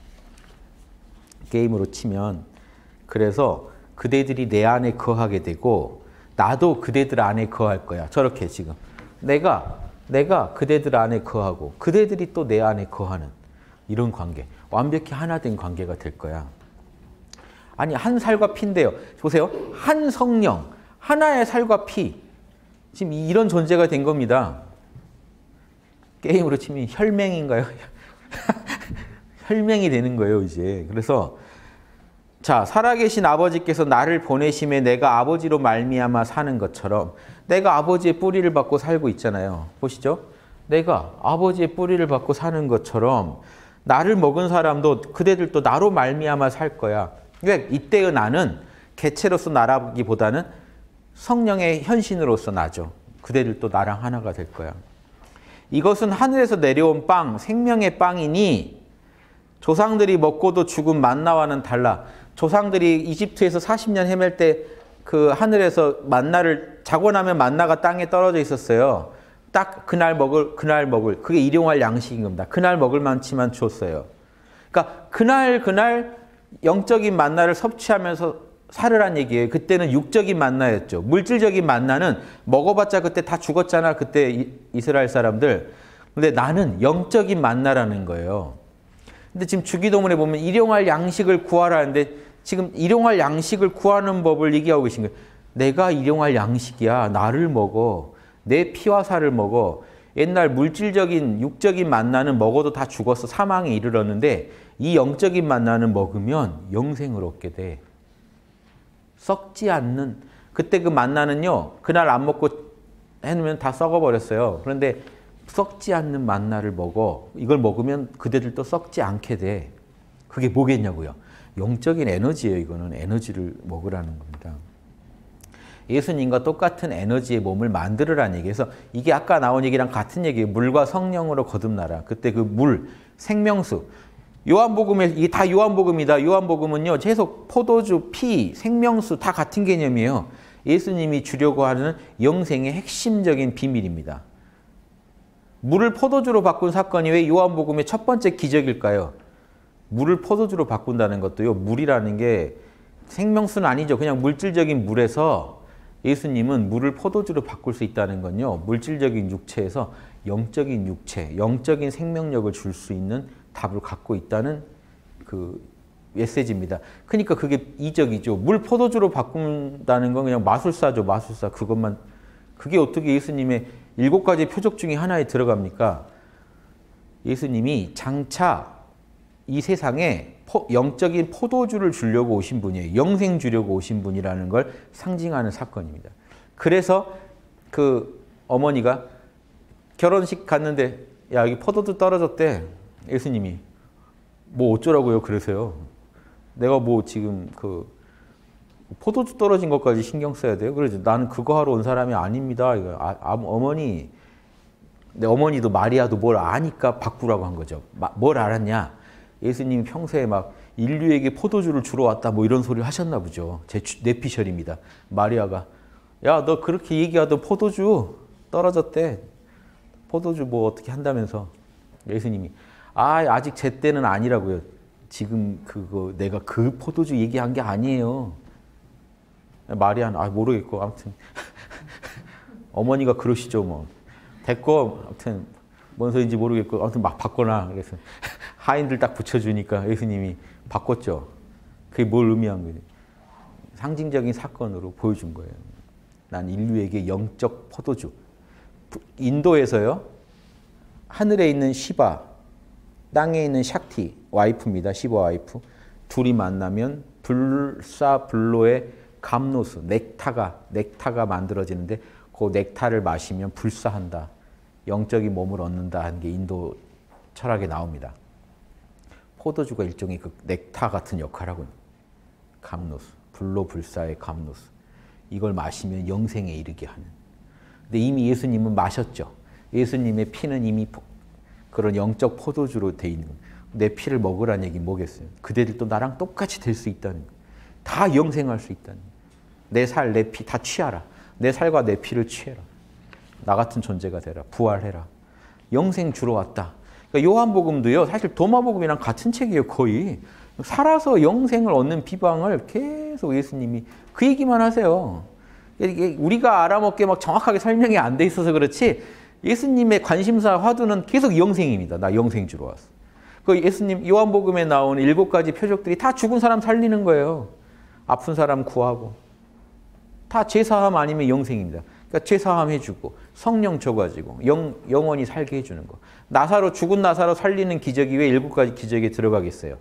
게임으로 치면. 그래서 그대들이 내 안에 거하게 되고 나도 그대들 안에 거할 거야. 저렇게 지금. 내가 그대들 안에 거하고 그대들이 또 내 안에 거하는 이런 관계. 완벽히 하나 된 관계가 될 거야. 아니 한 살과 피인데요. 보세요. 한 성령, 하나의 살과 피. 지금 이런 존재가 된 겁니다. 게임으로 치면 혈맹인가요? 혈맹이 되는 거예요 이제. 그래서 자, 살아계신 아버지께서 나를 보내심에 내가 아버지로 말미암아 사는 것처럼 내가 아버지의 뿌리를 받고 살고 있잖아요. 보시죠. 내가 아버지의 뿌리를 받고 사는 것처럼 나를 먹은 사람도 그대들도 나로 말미암아 살 거야. 왜? 이때의 나는 개체로서 나라기보다는 성령의 현신으로서 나죠. 그대들도 나랑 하나가 될 거야. 이것은 하늘에서 내려온 빵, 생명의 빵이니 조상들이 먹고도 죽은 만나와는 달라. 조상들이 이집트에서 40년 헤맬 때 그 하늘에서 만나를 자고 나면 만나가 땅에 떨어져 있었어요. 딱 그날 먹을 그게 일용할 양식인 겁니다. 그날 먹을 만치만 줬어요. 그러니까 그날 영적인 만나를 섭취하면서 살으란 얘기예요. 그때는 육적인 만나였죠. 물질적인 만나는 먹어봤자 그때 다 죽었잖아. 그때 이스라엘 사람들. 근데 나는 영적인 만나라는 거예요. 근데 지금 주기도문에 보면 일용할 양식을 구하라는데 지금 일용할 양식을 구하는 법을 얘기하고 계신 거예요. 내가 일용할 양식이야. 나를 먹어. 내 피와 살을 먹어. 옛날 물질적인 육적인 만나는 먹어도 다 죽어서 사망에 이르렀는데 이 영적인 만나는 먹으면 영생을 얻게 돼. 썩지 않는 그때 그 만나는요. 그날 안 먹고 해놓으면 다 썩어버렸어요. 그런데 썩지 않는 만나를 먹어. 이걸 먹으면 그대들도 썩지 않게 돼. 그게 뭐겠냐고요. 영적인 에너지예요. 이거는 에너지를 먹으라는 겁니다. 예수님과 똑같은 에너지의 몸을 만들으라는 얘기에서 이게 아까 나온 얘기랑 같은 얘기예요. 물과 성령으로 거듭나라. 그때 그 물, 생명수. 요한복음에 이게 다 요한복음이다. 요한복음은요. 계속 포도주, 피, 생명수 다 같은 개념이에요. 예수님이 주려고 하는 영생의 핵심적인 비밀입니다. 물을 포도주로 바꾼 사건이 왜 요한복음의 첫 번째 기적일까요? 물을 포도주로 바꾼다는 것도요. 물이라는 게 생명수는 아니죠. 그냥 물질적인 물에서 예수님은 물을 포도주로 바꿀 수 있다는 건요. 물질적인 육체에서 영적인 육체, 영적인 생명력을 줄 수 있는 답을 갖고 있다는 그 메시지입니다. 그러니까 그게 이적이죠. 물 포도주로 바꾼다는 건 그냥 마술사죠. 마술사. 그것만. 그게 어떻게 예수님의 7가지 표적 중에 하나에 들어갑니까? 예수님이 장차 이 세상에 영적인 포도주를 주려고 오신 분이에요. 영생 주려고 오신 분이라는 걸 상징하는 사건입니다. 그래서 그 어머니가 결혼식 갔는데 야 여기 포도주 떨어졌대. 예수님이 뭐 어쩌라고요? 그러세요. 내가 뭐 지금 그 포도주 떨어진 것까지 신경 써야 돼요? 그러지. 나는 그거 하러 온 사람이 아닙니다. 어머니, 내 어머니도 마리아도 뭘 아니까 바꾸라고 한 거죠. 뭘 알았냐? 예수님이 평소에 막 인류에게 포도주를 주러 왔다 뭐 이런 소리를 하셨나 보죠. 제 뇌피셜입니다. 마리아가 야 너 그렇게 얘기하던 포도주 떨어졌대. 포도주 뭐 어떻게 한다면서. 예수님이 아직 제 때는 아니라고요. 지금 그거 내가 그 포도주 얘기한 게 아니에요. 마리아는 모르겠고 아무튼 어머니가 그러시죠 뭐. 됐고 아무튼 뭔 소리인지 모르겠고 아무튼 막 바꿔놔. 그래서 하인들 딱 붙여주니까 예수님이 바꿨죠. 그게 뭘 의미한 거예요? 상징적인 사건으로 보여준 거예요. 난 인류에게 영적 포도주. 인도에서요. 하늘에 있는 시바, 땅에 있는 샥티, 와이프입니다. 시바 와이프. 둘이 만나면 불사불로의 감노수, 넥타가 만들어지는데 그 넥타를 마시면 불사한다. 영적인 몸을 얻는다 하는 게 인도 철학에 나옵니다. 포도주가 일종의 그 넥타 같은 역할을 하고 있는 감노수, 불로불사의 감노수. 이걸 마시면 영생에 이르게 하는. 근데 이미 예수님은 마셨죠. 예수님의 피는 이미 그런 영적 포도주로 돼 있는 거예요. 내 피를 먹으라는 얘기 뭐겠어요? 그대들도 나랑 똑같이 될 수 있다는 거예요. 다 영생할 수 있다는 거예요. 내 살, 내 피 다 취하라. 내 살과 내 피를 취해라. 나 같은 존재가 되라. 부활해라. 영생 주러 왔다. 그러니까 요한복음도요. 사실 도마복음이랑 같은 책이에요. 거의. 살아서 영생을 얻는 비방을 계속 예수님이 그 얘기만 하세요. 이게 우리가 알아먹게 막 정확하게 설명이 안 돼 있어서 그렇지 예수님의 관심사 화두는 계속 영생입니다. 나 영생 주러 왔어. 그 예수님 요한복음에 나오는 7가지 표적들이 다 죽은 사람 살리는 거예요. 아픈 사람 구하고. 다 죄사함 아니면 영생입니다. 그러니까 죄사함 해주고 성령 줘가지고 영원히 살게 해주는 거. 죽은 나사로 살리는 기적이 왜 7가지 기적에 들어가겠어요?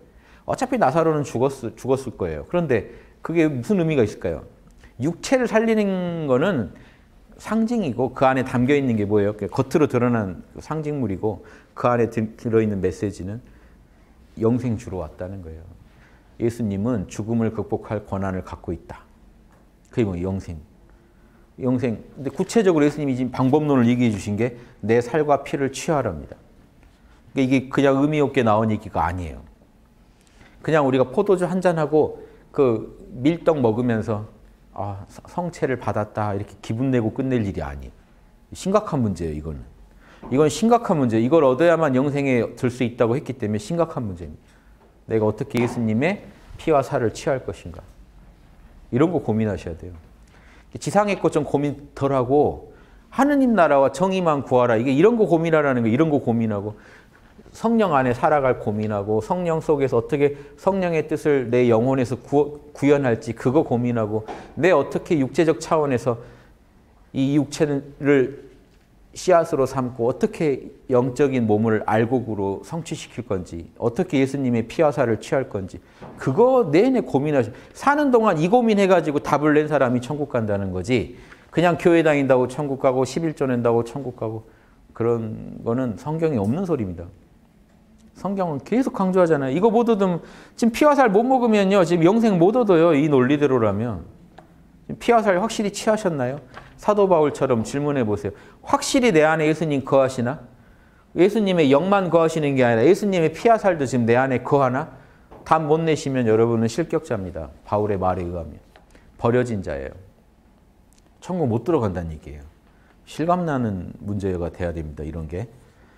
어차피 나사로는 죽었을 거예요. 그런데 그게 무슨 의미가 있을까요? 육체를 살리는 거는 상징이고 그 안에 담겨 있는 게 뭐예요? 겉으로 드러난 상징물이고 그 안에 들어있는 메시지는 영생 주러 왔다는 거예요. 예수님은 죽음을 극복할 권한을 갖고 있다. 그게 뭐 영생. 근데 구체적으로 예수님이 지금 방법론을 얘기해 주신 게 내 살과 피를 취하랍니다. 이게 그냥 의미 없게 나온 얘기가 아니에요. 그냥 우리가 포도주 한 잔하고 그 밀떡 먹으면서 성체를 받았다 이렇게 기분 내고 끝낼 일이 아니에요. 심각한 문제예요, 이거는. 이건 심각한 문제예요. 이걸 얻어야만 영생에 들 수 있다고 했기 때문에 심각한 문제입니다. 내가 어떻게 예수님의 피와 살을 취할 것인가. 이런 거 고민하셔야 돼요. 지상의 것 좀 고민 덜하고 하느님 나라와 정의만 구하라. 이게 이런 거 고민하라는 거. 이런 거 고민하고 성령 안에 살아갈 고민하고 성령 속에서 어떻게 성령의 뜻을 내 영혼에서 구현할지 그거 고민하고 내 어떻게 육체적 차원에서 이 육체를 씨앗으로 삼고 어떻게 영적인 몸을 알곡으로 성취시킬 건지 어떻게 예수님의 피와 살을 취할 건지 그거 내내 고민하시. 사는 동안 이 고민해가지고 답을 낸 사람이 천국 간다는 거지 그냥 교회 다닌다고 천국 가고 11조 낸다고 천국 가고 그런 거는 성경에 없는 소리입니다. 성경은 계속 강조하잖아요. 이거 못 얻으면 지금 피와 살 못 먹으면요. 지금 영생 못 얻어요. 이 논리대로라면. 피와 살 확실히 취하셨나요? 사도 바울처럼 질문해 보세요. 확실히 내 안에 예수님 거하시나? 예수님의 영만 거하시는 게 아니라 예수님의 피와 살도 지금 내 안에 거하나? 답 못 내시면 여러분은 실격자입니다. 바울의 말에 의하면. 버려진 자예요. 천국 못 들어간다는 얘기예요. 실감나는 문제가 돼야 됩니다. 이런 게.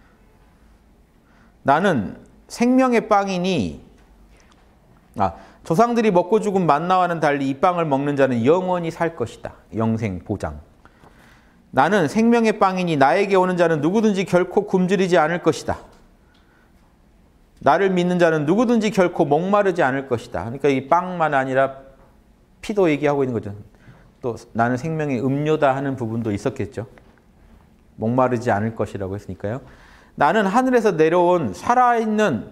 나는 생명의 빵이니 조상들이 먹고 죽은 만나와는 달리 이 빵을 먹는 자는 영원히 살 것이다. 영생 보장. 나는 생명의 빵이니 나에게 오는 자는 누구든지 결코 굶주리지 않을 것이다. 나를 믿는 자는 누구든지 결코 목마르지 않을 것이다. 그러니까 이 빵만 아니라 피도 얘기하고 있는 거죠. 또 나는 생명의 음료다 하는 부분도 있었겠죠. 목마르지 않을 것이라고 했으니까요. 나는 하늘에서 내려온 살아있는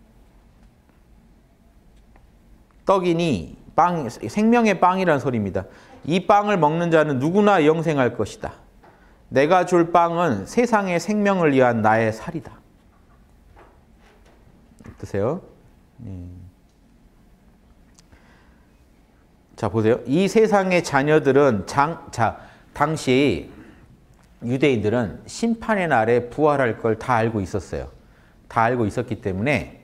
떡이니 생명의 빵이라는 소리입니다. 이 빵을 먹는 자는 누구나 영생할 것이다. 내가 줄 빵은 세상의 생명을 위한 나의 살이다. 어떠세요? 자, 보세요. 이 세상의 자녀들은 당시 유대인들은 심판의 날에 부활할 걸 다 알고 있었어요. 다 알고 있었기 때문에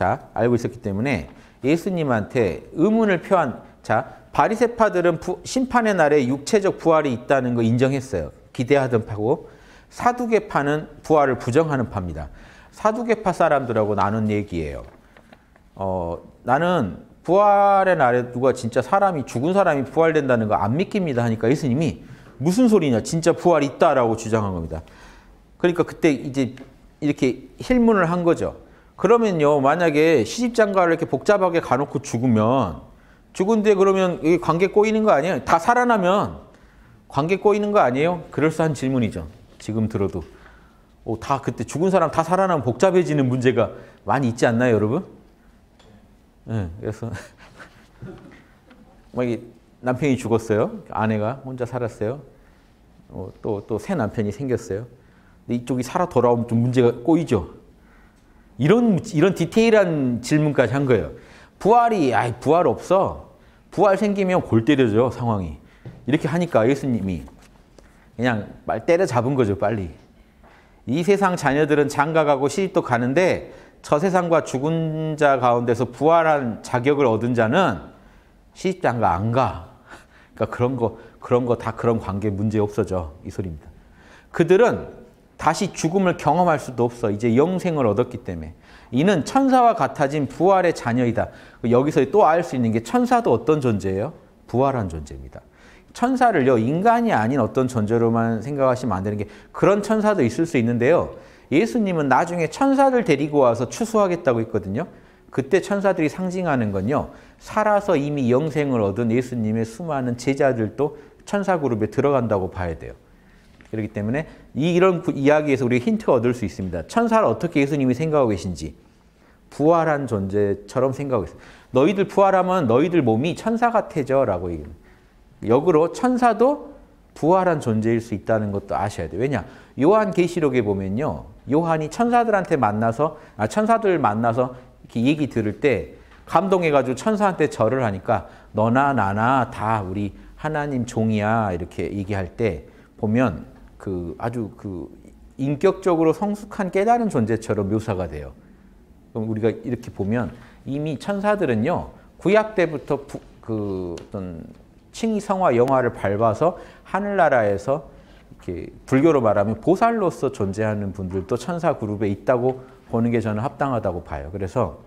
예수님한테 의문을 표한 바리새파들은 심판의 날에 육체적 부활이 있다는 거 인정했어요. 기대하던 파고 사두개파는 부활을 부정하는 파입니다. 사두개파 사람들하고 나눈 얘기예요. 나는 부활의 날에 누가 진짜 죽은 사람이 부활된다는 거 안 믿깁니다 하니까 예수님이 무슨 소리냐 진짜 부활 있다라고 주장한 겁니다. 그러니까 그때 이제 이렇게 힐문을 한 거죠. 그러면요 만약에 시집장가를 이렇게 복잡하게 가놓고 죽은데 그러면 여기 관계 꼬이는 거 아니에요? 다 살아나면 관계 꼬이는 거 아니에요? 그럴싸한 질문이죠. 지금 들어도. 다 그때 죽은 사람 다 살아나면 복잡해지는 문제가 많이 있지 않나요, 여러분? 네, 그래서 만약에 남편이 죽었어요. 아내가 혼자 살았어요. 또 새 남편이 생겼어요. 근데 이쪽이 살아 돌아오면 좀 문제가 꼬이죠. 이런 디테일한 질문까지 한 거예요. 부활 없어. 부활 생기면 골 때려져 상황이. 이렇게 하니까 예수님이 그냥 말 때려잡은 거죠, 빨리. 이 세상 자녀들은 장가가고 시집도 가는데 저 세상과 죽은 자 가운데서 부활한 자격을 얻은 자는 시집장가 안 가. 그러니까 그런 거 다 그런 관계 문제 없어져. 이 소리입니다. 그들은 다시 죽음을 경험할 수도 없어. 이제 영생을 얻었기 때문에. 이는 천사와 같아진 부활의 자녀이다. 여기서 또 알 수 있는 게 천사도 어떤 존재예요? 부활한 존재입니다. 천사를요, 인간이 아닌 어떤 존재로만 생각하시면 안 되는 게 그런 천사도 있을 수 있는데요. 예수님은 나중에 천사들 데리고 와서 추수하겠다고 했거든요. 그때 천사들이 상징하는 건요. 살아서 이미 영생을 얻은 예수님의 수많은 제자들도 천사 그룹에 들어간다고 봐야 돼요. 그렇기 때문에 이런 이야기에서 우리가 힌트가 얻을 수 있습니다. 천사를 어떻게 예수님이 생각하고 계신지. 부활한 존재처럼 생각하고 있어요. 너희들 부활하면 너희들 몸이 천사 같아져 라고 얘기해요. 역으로 천사도 부활한 존재일 수 있다는 것도 아셔야 돼요. 왜냐? 요한계시록에 보면요. 요한이 천사들 만나서 이렇게 얘기 들을 때 감동해가지고 천사한테 절을 하니까 너나 나나 다 우리 하나님 종이야 이렇게 얘기할 때 보면 아주 인격적으로 성숙한 깨달은 존재처럼 묘사가 돼요. 그럼 우리가 이렇게 보면 이미 천사들은요 구약 때부터 어떤 칭의 성화 영화를 밟아서 하늘나라에서 이렇게 불교로 말하면 보살로서 존재하는 분들도 천사 그룹에 있다고 보는 게 저는 합당하다고 봐요. 그래서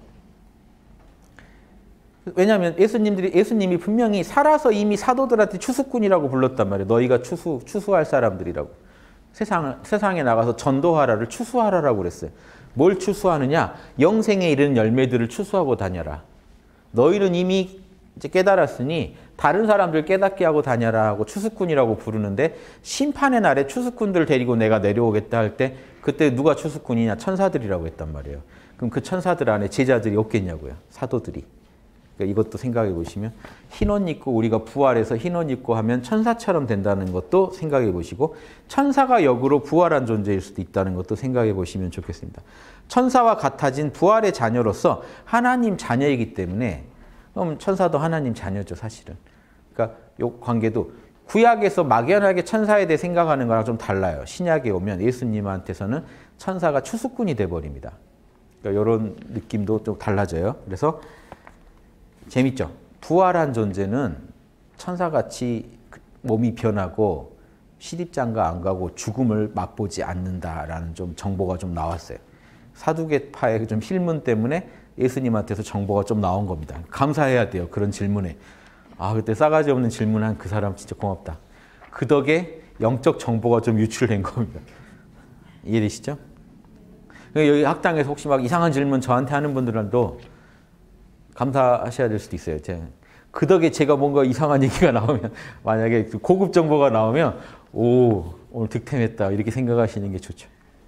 왜냐하면 예수님이 분명히 살아서 이미 사도들한테 추수꾼이라고 불렀단 말이에요. 너희가 추수할 사람들이라고. 세상에 나가서 전도하라를 추수하라라고 그랬어요. 뭘 추수하느냐? 영생에 이르는 열매들을 추수하고 다녀라. 너희는 이미 이제 깨달았으니 다른 사람들 깨닫게 하고 다녀라 하고 추수꾼이라고 부르는데 심판의 날에 추수꾼들 데리고 내가 내려오겠다 할 때 그때 누가 추수꾼이냐? 천사들이라고 했단 말이에요. 그럼 그 천사들 안에 제자들이 없겠냐고요. 사도들이. 그러니까 이것도 생각해 보시면 흰옷 입고 우리가 부활해서 흰옷 입고 하면 천사처럼 된다는 것도 생각해 보시고 천사가 역으로 부활한 존재일 수도 있다는 것도 생각해 보시면 좋겠습니다. 천사와 같아진 부활의 자녀로서 하나님 자녀이기 때문에 그럼 천사도 하나님 자녀죠 사실은. 그러니까 이 관계도 구약에서 막연하게 천사에 대해 생각하는 거랑 좀 달라요. 신약에 오면 예수님한테서는 천사가 추수꾼이 돼버립니다. 그러니까 이런 느낌도 좀 달라져요. 그래서 재밌죠? 부활한 존재는 천사같이 몸이 변하고 시립장가 안 가고 죽음을 맛보지 않는다라는 좀 정보가 좀 나왔어요. 사두개파의 좀 힐문 때문에 예수님한테서 정보가 좀 나온 겁니다. 감사해야 돼요. 그런 질문에. 그때 싸가지 없는 질문한 그 사람 진짜 고맙다. 그 덕에 영적 정보가 좀 유출된 겁니다. 이해되시죠? 여기 학당에서 혹시 막 이상한 질문 저한테 하는 분들도 감사하셔야 될 수도 있어요. 그 덕에 제가 뭔가 이상한 얘기가 나오면 만약에 고급 정보가 나오면 오늘 득템했다 이렇게 생각하시는 게 좋죠.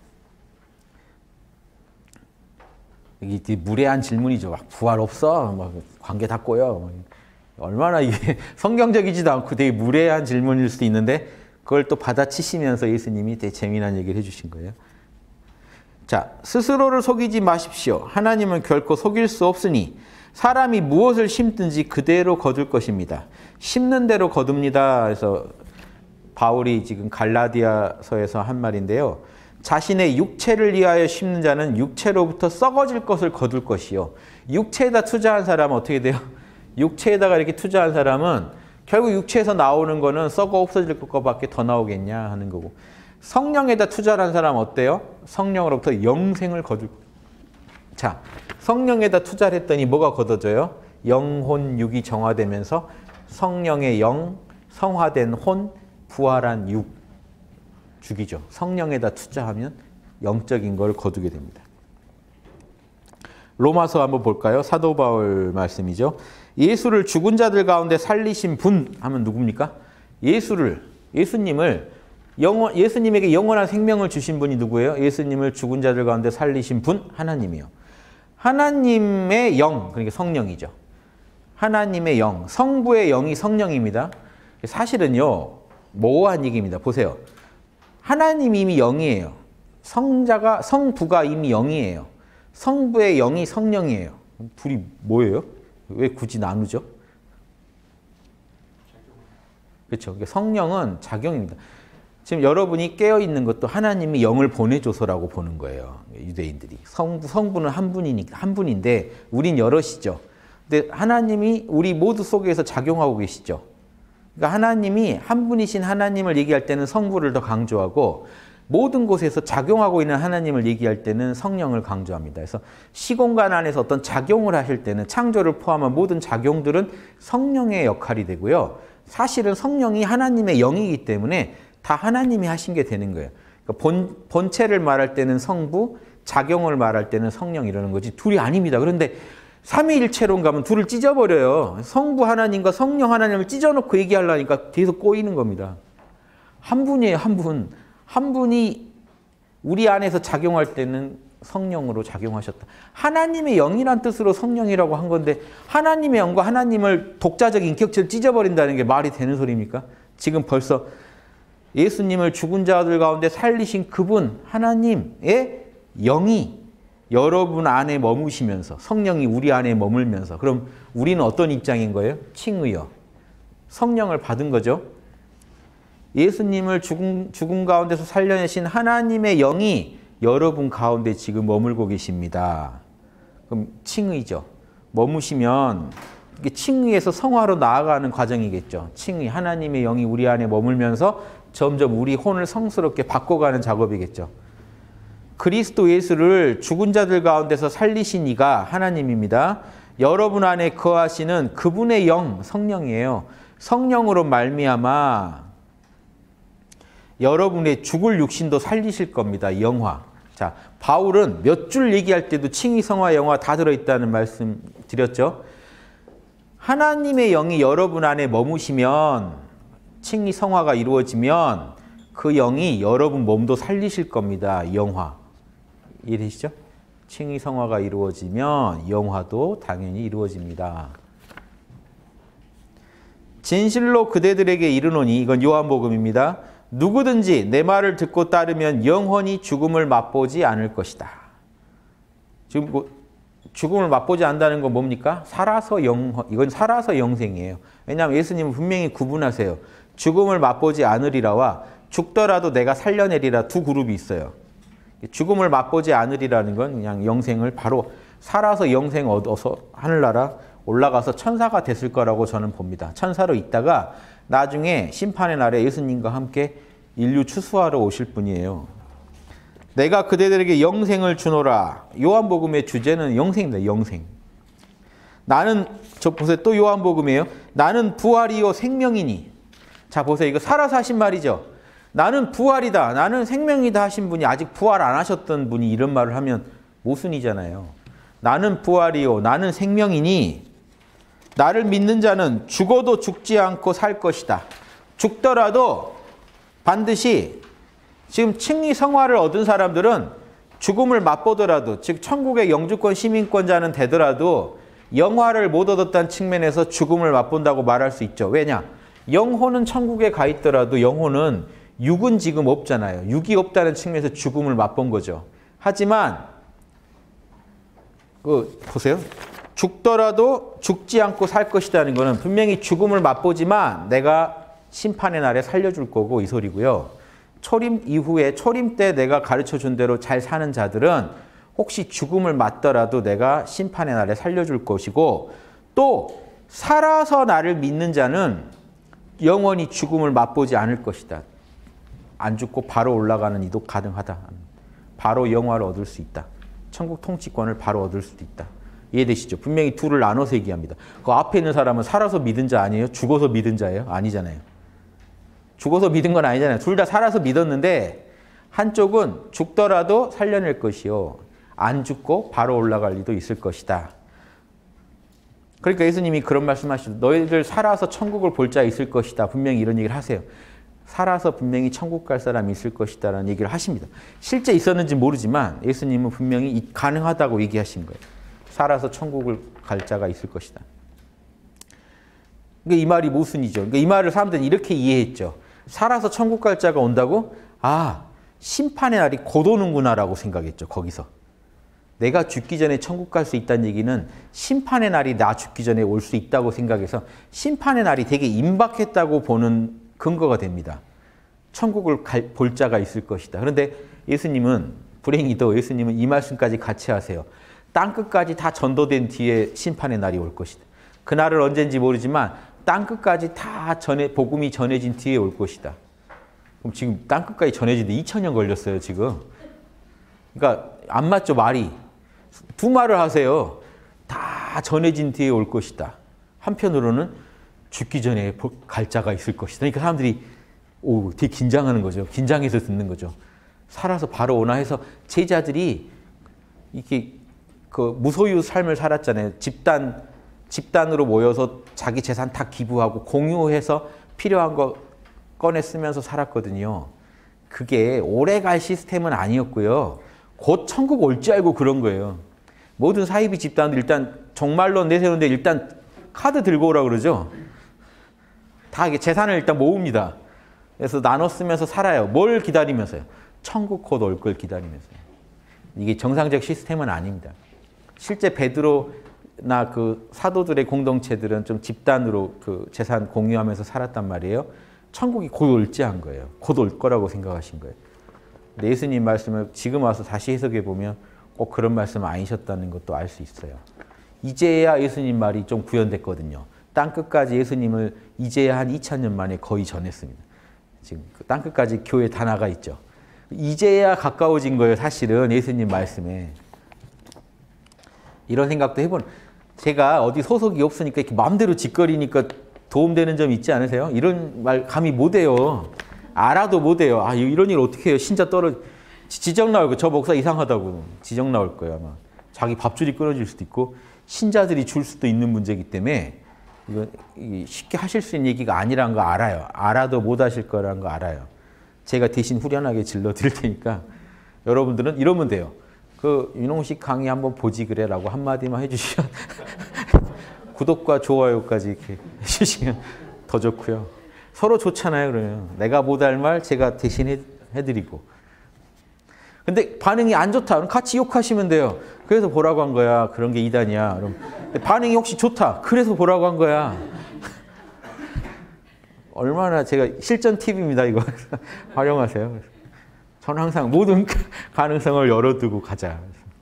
이게 무례한 질문이죠. 막 부활 없어? 막 관계 다 꼬여. 얼마나 이게 성경적이지도 않고 되게 무례한 질문일 수도 있는데 그걸 또 받아치시면서 예수님이 되게 재미난 얘기를 해주신 거예요. 자, 스스로를 속이지 마십시오. 하나님은 결코 속일 수 없으니 사람이 무엇을 심든지 그대로 거둘 것입니다. 심는 대로 거둡니다. 그래서 바울이 지금 갈라디아서에서 한 말인데요. 자신의 육체를 위하여 심는 자는 육체로부터 썩어질 것을 거둘 것이요. 육체에다 투자한 사람은 어떻게 돼요? 육체에다가 이렇게 투자한 사람은 결국 육체에서 나오는 거는 썩어 없어질 것밖에 더 나오겠냐 하는 거고. 성령에다 투자를 한 사람은 어때요? 성령으로부터 영생을 거둘. 자, 성령에다 투자를 했더니 뭐가 걷어져요? 영혼, 육이 정화되면서 성령의 영, 성화된 혼, 부활한 육, 죽이죠. 성령에다 투자하면 영적인 걸 거두게 됩니다. 로마서 한번 볼까요? 사도 바울 말씀이죠. 예수를 죽은 자들 가운데 살리신 분 하면 누굽니까? 예수님에게 영원한 생명을 주신 분이 누구예요? 예수님을 죽은 자들 가운데 살리신 분? 하나님이요. 하나님의 영, 그러니까 성령이죠. 하나님의 영, 성부의 영이 성령입니다. 사실은요, 모호한 얘기입니다. 보세요. 하나님이 이미 영이에요. 성부가 이미 영이에요. 성부의 영이 성령이에요. 둘이 뭐예요? 왜 굳이 나누죠? 그렇죠. 성령은 작용입니다. 지금 여러분이 깨어있는 것도 하나님이 영을 보내줘서라고 보는 거예요. 유대인들이. 성부는 한 분인데 우린 여럿이죠. 근데 하나님이 우리 모두 속에서 작용하고 계시죠. 그러니까 하나님이 한 분이신 하나님을 얘기할 때는 성부를 더 강조하고 모든 곳에서 작용하고 있는 하나님을 얘기할 때는 성령을 강조합니다. 그래서 시공간 안에서 어떤 작용을 하실 때는 창조를 포함한 모든 작용들은 성령의 역할이 되고요. 사실은 성령이 하나님의 영이기 때문에 다 하나님이 하신 게 되는 거예요. 그러니까 본체를 말할 때는 성부, 작용을 말할 때는 성령 이러는 거지 둘이 아닙니다. 그런데 삼위일체론 가면 둘을 찢어버려요. 성부 하나님과 성령 하나님을 찢어놓고 얘기하려니까 계속 꼬이는 겁니다. 한 분이에요, 한 분. 한 분이 우리 안에서 작용할 때는 성령으로 작용하셨다. 하나님의 영이란 뜻으로 성령이라고 한 건데 하나님의 영과 하나님을 독자적 인격체를 찢어버린다는 게 말이 되는 소리입니까? 지금 벌써 예수님을 죽은 자들 가운데 살리신 그분 하나님의 영이 여러분 안에 머무시면서 성령이 우리 안에 머물면서 그럼 우리는 어떤 입장인 거예요? 칭의요. 성령을 받은 거죠. 예수님을 죽음 가운데서 살려내신 하나님의 영이 여러분 가운데 지금 머물고 계십니다. 그럼 칭의죠. 머무시면 이게 칭의에서 성화로 나아가는 과정이겠죠. 칭의, 하나님의 영이 우리 안에 머물면서 점점 우리 혼을 성스럽게 바꿔가는 작업이겠죠. 그리스도 예수를 죽은 자들 가운데서 살리신 이가 하나님입니다. 여러분 안에 거하시는 그분의 영, 성령이에요. 성령으로 말미암아 여러분의 죽을 육신도 살리실 겁니다. 영화. 자, 바울은 몇 줄 얘기할 때도 칭의, 성화, 영화 다 들어있다는 말씀 드렸죠. 하나님의 영이 여러분 안에 머무시면 칭의, 성화가 이루어지면 그 영이 여러분 몸도 살리실 겁니다. 영화. 이해되시죠? 칭의, 성화가 이루어지면 영화도 당연히 이루어집니다. 진실로 그대들에게 이르노니 이건 요한복음입니다. 누구든지 내 말을 듣고 따르면 영원히 죽음을 맛보지 않을 것이다. 지금 죽음을 맛보지 않는다는 건 뭡니까? 이건 살아서 영생이에요. 왜냐하면 예수님은 분명히 구분하세요. 죽음을 맛보지 않으리라와 죽더라도 내가 살려내리라 두 그룹이 있어요. 죽음을 맛보지 않으리라는 건 그냥 영생을 바로 살아서 영생 얻어서 하늘나라 올라가서 천사가 됐을 거라고 저는 봅니다. 천사로 있다가 나중에 심판의 날에 예수님과 함께 인류 추수하러 오실 분이에요. 내가 그대들에게 영생을 주노라. 요한복음의 주제는 영생입니다. 영생. 나는 저 보세요. 또 요한복음이에요. 나는 부활이요 생명이니. 자 보세요. 이거 살아서 하신 말이죠. 나는 부활이다. 나는 생명이다 하신 분이 아직 부활 안 하셨던 분이 이런 말을 하면 모순이잖아요. 나는 부활이요. 나는 생명이니 나를 믿는 자는 죽어도 죽지 않고 살 것이다. 죽더라도 반드시 지금 칭의 성화를 얻은 사람들은 죽음을 맛보더라도 즉 천국의 영주권 시민권자는 되더라도 영화를 못 얻었다는 측면에서 죽음을 맛본다고 말할 수 있죠. 왜냐? 영혼은 천국에 가 있더라도 영혼은 육은 지금 없잖아요. 육이 없다는 측면에서 죽음을 맛본 거죠. 하지만 보세요. 죽더라도 죽지 않고 살 것이라는 것은 분명히 죽음을 맛보지만 내가 심판의 날에 살려줄 거고 이 소리고요. 초림 이후에 초림 때 내가 가르쳐준 대로 잘 사는 자들은 혹시 죽음을 맞더라도 내가 심판의 날에 살려줄 것이고 또 살아서 나를 믿는 자는 영원히 죽음을 맛보지 않을 것이다. 안 죽고 바로 올라가는 이도 가능하다. 바로 영화를 얻을 수 있다. 천국 통치권을 바로 얻을 수도 있다. 이해되시죠? 분명히 둘을 나눠서 얘기합니다. 그 앞에 있는 사람은 살아서 믿은 자 아니에요? 죽어서 믿은 자예요? 아니잖아요. 죽어서 믿은 건 아니잖아요. 둘 다 살아서 믿었는데 한쪽은 죽더라도 살려낼 것이요. 안 죽고 바로 올라갈 리도 있을 것이다. 그러니까 예수님이 그런 말씀하시죠. 너희들 살아서 천국을 볼 자 있을 것이다. 분명히 이런 얘기를 하세요. 살아서 분명히 천국 갈 사람이 있을 것이다 라는 얘기를 하십니다. 실제 있었는지 모르지만 예수님은 분명히 가능하다고 얘기하신 거예요. 살아서 천국을 갈 자가 있을 것이다. 그러니까 이 말이 모순이죠. 그러니까 이 말을 사람들은 이렇게 이해했죠. 살아서 천국 갈 자가 온다고? 아, 심판의 날이 곧 오는구나 라고 생각했죠. 거기서. 내가 죽기 전에 천국 갈 수 있다는 얘기는 심판의 날이 나 죽기 전에 올 수 있다고 생각해서 심판의 날이 되게 임박했다고 보는 근거가 됩니다. 천국을 볼 자가 있을 것이다. 그런데 예수님은 불행히도 예수님은 이 말씀까지 같이 하세요. 땅끝까지 다 전도된 뒤에 심판의 날이 올 것이다. 그날은 언젠지 모르지만 땅끝까지 다 복음이 전해진 뒤에 올 것이다. 그럼 지금 땅끝까지 전해지는데 2000년 걸렸어요, 지금. 그러니까 안 맞죠, 말이. 두 말을 하세요. 다 전해진 뒤에 올 것이다. 한편으로는 죽기 전에 갈 자가 있을 것이다. 그러니까 사람들이 되게 긴장하는 거죠. 긴장해서 듣는 거죠. 살아서 바로 오나 해서 제자들이 이렇게 그 무소유 삶을 살았잖아요. 집단으로 모여서 자기 재산 다 기부하고 공유해서 필요한 거 꺼내 쓰면서 살았거든요. 그게 오래 갈 시스템은 아니었고요. 곧 천국 올 줄 알고 그런 거예요. 모든 사이비 집단들 일단 종말론 내세우는데 일단 카드 들고 오라 그러죠. 다 이게 재산을 일단 모읍니다. 그래서 나눠 쓰면서 살아요. 뭘 기다리면서요? 천국 곧 올 걸 기다리면서요. 이게 정상적 시스템은 아닙니다. 실제 베드로나 그 사도들의 공동체들은 좀 집단으로 그 재산 공유하면서 살았단 말이에요. 천국이 곧 올지 한 거예요. 곧 올 거라고 생각하신 거예요. 근데 예수님 말씀을 지금 와서 다시 해석해 보면 꼭 그런 말씀 아니셨다는 것도 알 수 있어요. 이제야 예수님 말이 좀 구현됐거든요. 땅끝까지 예수님을 이제야 한 2000년 만에 거의 전했습니다. 지금 그 땅끝까지 교회 다 나가 있죠. 이제야 가까워진 거예요. 사실은 예수님 말씀에. 이런 생각도 해보는. 제가 어디 소속이 없으니까 이렇게 마음대로 짓거리니까 도움되는 점 있지 않으세요? 이런 말 감히 못해요. 알아도 못해요. 아, 이런 일 어떻게 해요? 신자 지적 나올 거예요. 저 목사 이상하다고 지적 나올 거예요. 아마 자기 밥줄이 끊어질 수도 있고 신자들이 줄 수도 있는 문제이기 때문에 이거 쉽게 하실 수 있는 얘기가 아니라는 거 알아요. 알아도 못 하실 거라는 거 알아요. 제가 대신 후련하게 질러 드릴 테니까 여러분들은 이러면 돼요. 그 윤홍식 강의 한번 보지 그래라고 한마디만 해주시면 구독과 좋아요까지 이렇게 해주시면 더 좋고요. 서로 좋잖아요. 그러면 내가 못할 말 제가 대신 해드리고. 근데 반응이 안 좋다. 그럼 같이 욕하시면 돼요. 그래서 보라고 한 거야. 그런 게 이단이야. 그럼 반응이 혹시 좋다. 그래서 보라고 한 거야. 얼마나 제가 실전 팁입니다. 이거 활용하세요. 저는 항상 모든 가능성을 열어두고 가자.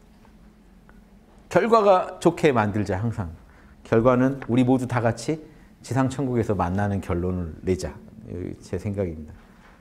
결과가 좋게 만들자. 항상. 결과는 우리 모두 다 같이 지상천국에서 만나는 결론을 내자. 제 생각입니다.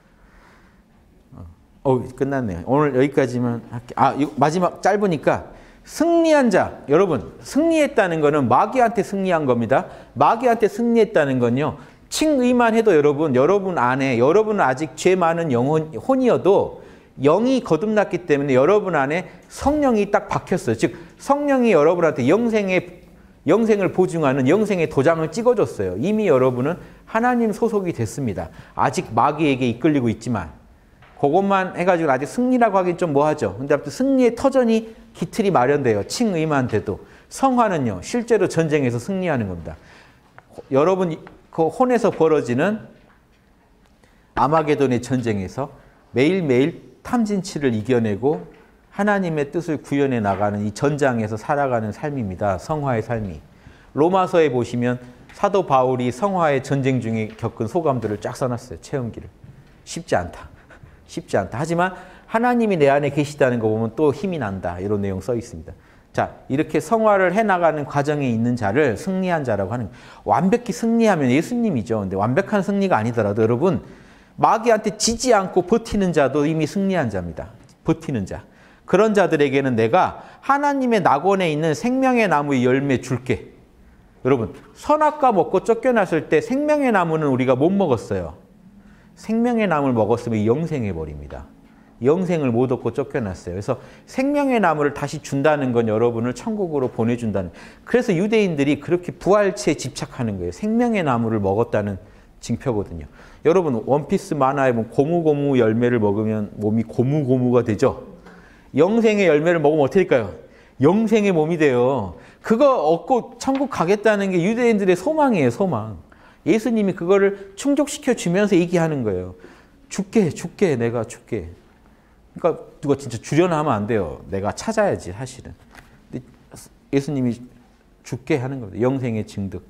끝났네요. 오늘 여기까지만 할게요. 이거 마지막 짧으니까 승리한 자. 여러분, 승리했다는 거는 마귀한테 승리한 겁니다. 마귀한테 승리했다는 건요. 칭의만 해도 여러분 안에, 여러분은 아직 죄 많은 혼이어도 영이 거듭났기 때문에 여러분 안에 성령이 딱 박혔어요. 즉 성령이 여러분한테 영생을 보증하는 영생의 도장을 찍어줬어요. 이미 여러분은 하나님 소속이 됐습니다. 아직 마귀에게 이끌리고 있지만 그것만 해가지고 아직 승리라고 하긴 좀 뭐하죠. 근데 아무튼 승리의 터전이 기틀이 마련돼요. 칭의만 돼도. 성화는요. 실제로 전쟁에서 승리하는 겁니다. 여러분 그 혼에서 벌어지는 아마게돈의 전쟁에서 매일매일 탐진치를 이겨내고 하나님의 뜻을 구현해 나가는 이 전장에서 살아가는 삶입니다. 성화의 삶이. 로마서에 보시면 사도 바울이 성화의 전쟁 중에 겪은 소감들을 쫙 써놨어요. 체험기를. 쉽지 않다. 쉽지 않다. 하지만 하나님이 내 안에 계시다는 거 보면 또 힘이 난다. 이런 내용 써 있습니다. 자, 이렇게 성화를 해나가는 과정에 있는 자를 승리한 자라고 하는 거예요. 완벽히 승리하면 예수님이죠. 근데 완벽한 승리가 아니더라도 여러분 마귀한테 지지 않고 버티는 자도 이미 승리한 자입니다. 버티는 자. 그런 자들에게는 내가 하나님의 낙원에 있는 생명의 나무의 열매 줄게. 여러분 선악과 먹고 쫓겨났을 때 생명의 나무는 우리가 못 먹었어요. 생명의 나무를 먹었으면 영생해버립니다. 영생을 못 얻고 쫓겨났어요. 그래서 생명의 나무를 다시 준다는 건 여러분을 천국으로 보내준다는. 그래서 유대인들이 그렇게 부활체에 집착하는 거예요. 생명의 나무를 먹었다는 징표거든요. 여러분 원피스 만화에 보면 고무고무 열매를 먹으면 몸이 고무고무가 되죠. 영생의 열매를 먹으면 어떻게 될까요? 영생의 몸이 돼요. 그거 얻고 천국 가겠다는 게 유대인들의 소망이에요. 소망. 예수님이 그거를 충족시켜 주면서 얘기하는 거예요. 줄게 내가 줄게. 그러니까 누가 진짜 주려나 하면 안 돼요. 내가 찾아야지 사실은. 근데 예수님이 줄게 하는 겁니다. 영생의 증득.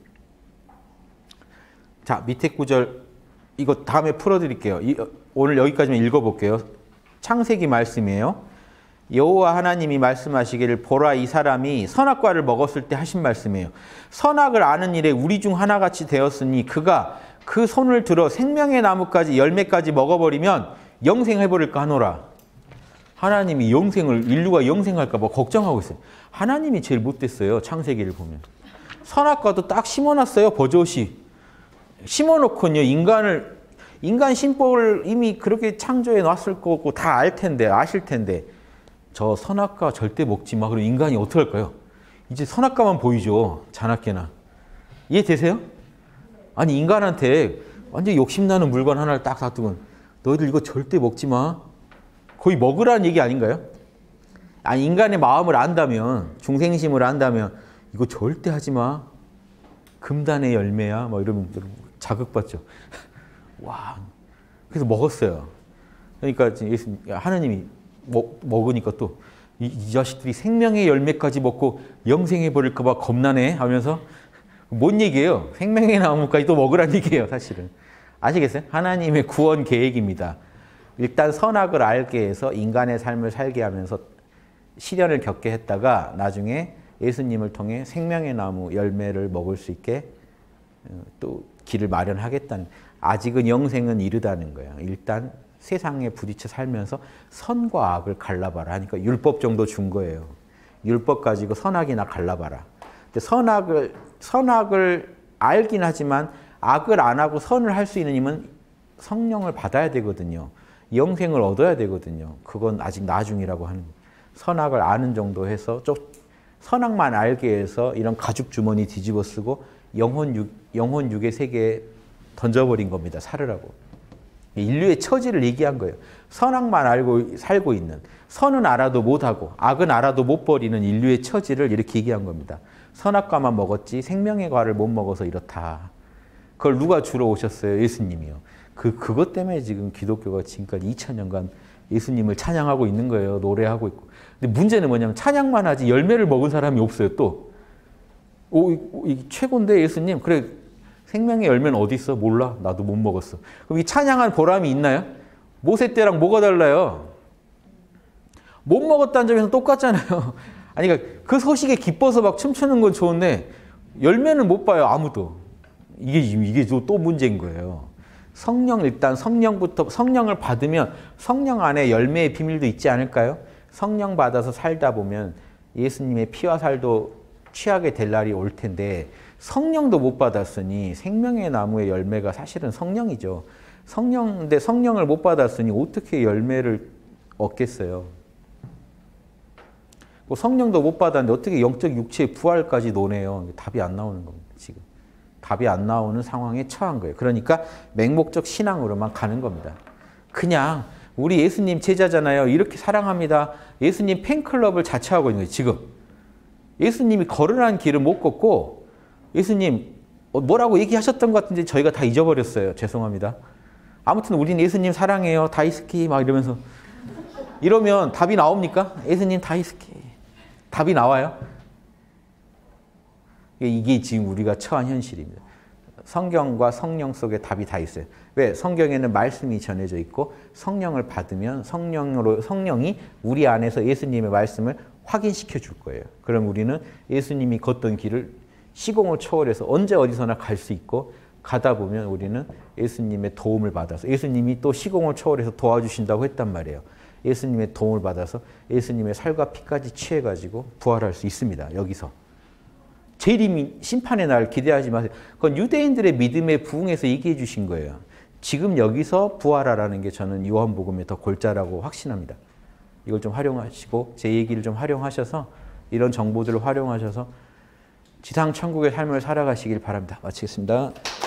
자, 밑에 구절 이거 다음에 풀어드릴게요. 오늘 여기까지만 읽어볼게요. 창세기 말씀이에요. 여호와 하나님이 말씀하시기를 보라 이 사람이 선악과를 먹었을 때 하신 말씀이에요. 선악을 아는 일에 우리 중 하나같이 되었으니 그가 그 손을 들어 생명의 나무까지 열매까지 먹어버리면 영생해버릴까 하노라. 하나님이 인류가 영생할까 봐 걱정하고 있어요. 하나님이 제일 못됐어요. 창세기를 보면. 선악과도 딱 심어놨어요. 버젓이. 심어놓고요. 인간 신법을 이미 그렇게 창조해 놨을 거고 다 아실 텐데 저 선악과 절대 먹지 마. 그럼 인간이 어떻게 할까요? 이제 선악과만 보이죠. 자나깨나. 이해되세요? 아니 인간한테 완전 욕심나는 물건 하나를 딱 놔두면 너희들 이거 절대 먹지 마. 거의 먹으라는 얘기 아닌가요? 아니 인간의 마음을 안다면, 중생심을 안다면 이거 절대 하지 마. 금단의 열매야. 막 이러면 자극받죠. 와. 그래서 먹었어요. 그러니까 하느님이 먹으니까 또 이 자식들이 생명의 열매까지 먹고 영생해 버릴까 봐 겁나네 하면서 뭔 얘기예요? 생명의 나무까지 또 먹으란 얘기예요, 사실은. 아시겠어요? 하나님의 구원 계획입니다. 일단 선악을 알게 해서 인간의 삶을 살게 하면서 시련을 겪게 했다가 나중에 예수님을 통해 생명의 나무 열매를 먹을 수 있게 또 길을 마련하겠다는, 아직은 영생은 이르다는 거예요. 일단 세상에 부딪혀 살면서 선과 악을 갈라봐라 하니까 율법 정도 준 거예요. 율법 가지고 선악이나 갈라봐라. 근데 선악을 알긴 하지만 악을 안 하고 선을 할 수 있는 힘은 성령을 받아야 되거든요. 영생을 얻어야 되거든요. 그건 아직 나중이라고 하는 거예요. 선악을 아는 정도 해서 선악만 알게 해서 이런 가죽 주머니 뒤집어 쓰고 영혼 육의 세계에 던져버린 겁니다. 살으라고. 인류의 처지를 얘기한 거예요. 선악만 알고 살고 있는, 선은 알아도 못하고 악은 알아도 못 버리는 인류의 처지를 이렇게 얘기한 겁니다. 선악과만 먹었지 생명의 과를 못 먹어서 이렇다. 그걸 누가 주러 오셨어요? 예수님이요. 그것 때문에 지금 기독교가 지금까지 2000년간 예수님을 찬양하고 있는 거예요. 노래하고 있고. 근데 문제는 뭐냐면 찬양만 하지 열매를 먹은 사람이 없어요. 또. 최고인데 예수님. 그래, 생명의 열매는 어디 있어? 몰라. 나도 못 먹었어. 그럼 이 찬양한 보람이 있나요? 모세 때랑 뭐가 달라요? 못 먹었다는 점에서 똑같잖아요. 아니, 그러니까 그 소식에 기뻐서 막 춤추는 건 좋은데 열매는 못 봐요. 아무도. 이게 또 문제인 거예요. 일단 성령을 받으면 성령 안에 열매의 비밀도 있지 않을까요? 성령 받아서 살다 보면 예수님의 피와 살도 취하게 될 날이 올 텐데 성령도 못 받았으니 생명의 나무의 열매가 사실은 성령이죠. 근데 성령을 못 받았으니 어떻게 열매를 얻겠어요? 성령도 못 받았는데 어떻게 영적 육체의 부활까지 논해요? 답이 안 나오는 겁니다. 지금. 답이 안 나오는 상황에 처한 거예요. 그러니까 맹목적 신앙으로만 가는 겁니다. 그냥 우리 예수님 제자잖아요. 이렇게 사랑합니다. 예수님 팬클럽을 자처하고 있는 거예요. 지금. 예수님이 걸으라는 길을 못 걷고 예수님 뭐라고 얘기하셨던 것 같은데 저희가 다 잊어버렸어요. 죄송합니다. 아무튼 우리는 예수님 사랑해요. 다이스키 막 이러면서 이러면 답이 나옵니까? 예수님 다이스키. 답이 나와요? 이게 지금 우리가 처한 현실입니다. 성경과 성령 속에 답이 다 있어요. 왜? 성경에는 말씀이 전해져 있고 성령을 받으면 성령이 우리 안에서 예수님의 말씀을 확인시켜 줄 거예요. 그럼 우리는 예수님이 걷던 길을 시공을 초월해서 언제 어디서나 갈 수 있고 가다 보면 우리는 예수님의 도움을 받아서 예수님이 또 시공을 초월해서 도와주신다고 했단 말이에요. 예수님의 도움을 받아서 예수님의 살과 피까지 취해가지고 부활할 수 있습니다. 여기서. 재림 심판의 날 기대하지 마세요. 그건 유대인들의 믿음에 부응해서 얘기해 주신 거예요. 지금 여기서 부활하라는 게 저는 요한복음의 더 골자라고 확신합니다. 이걸 좀 활용하시고 제 얘기를 좀 활용하셔서 이런 정보들을 활용하셔서 지상 천국의 삶을 살아가시길 바랍니다. 마치겠습니다.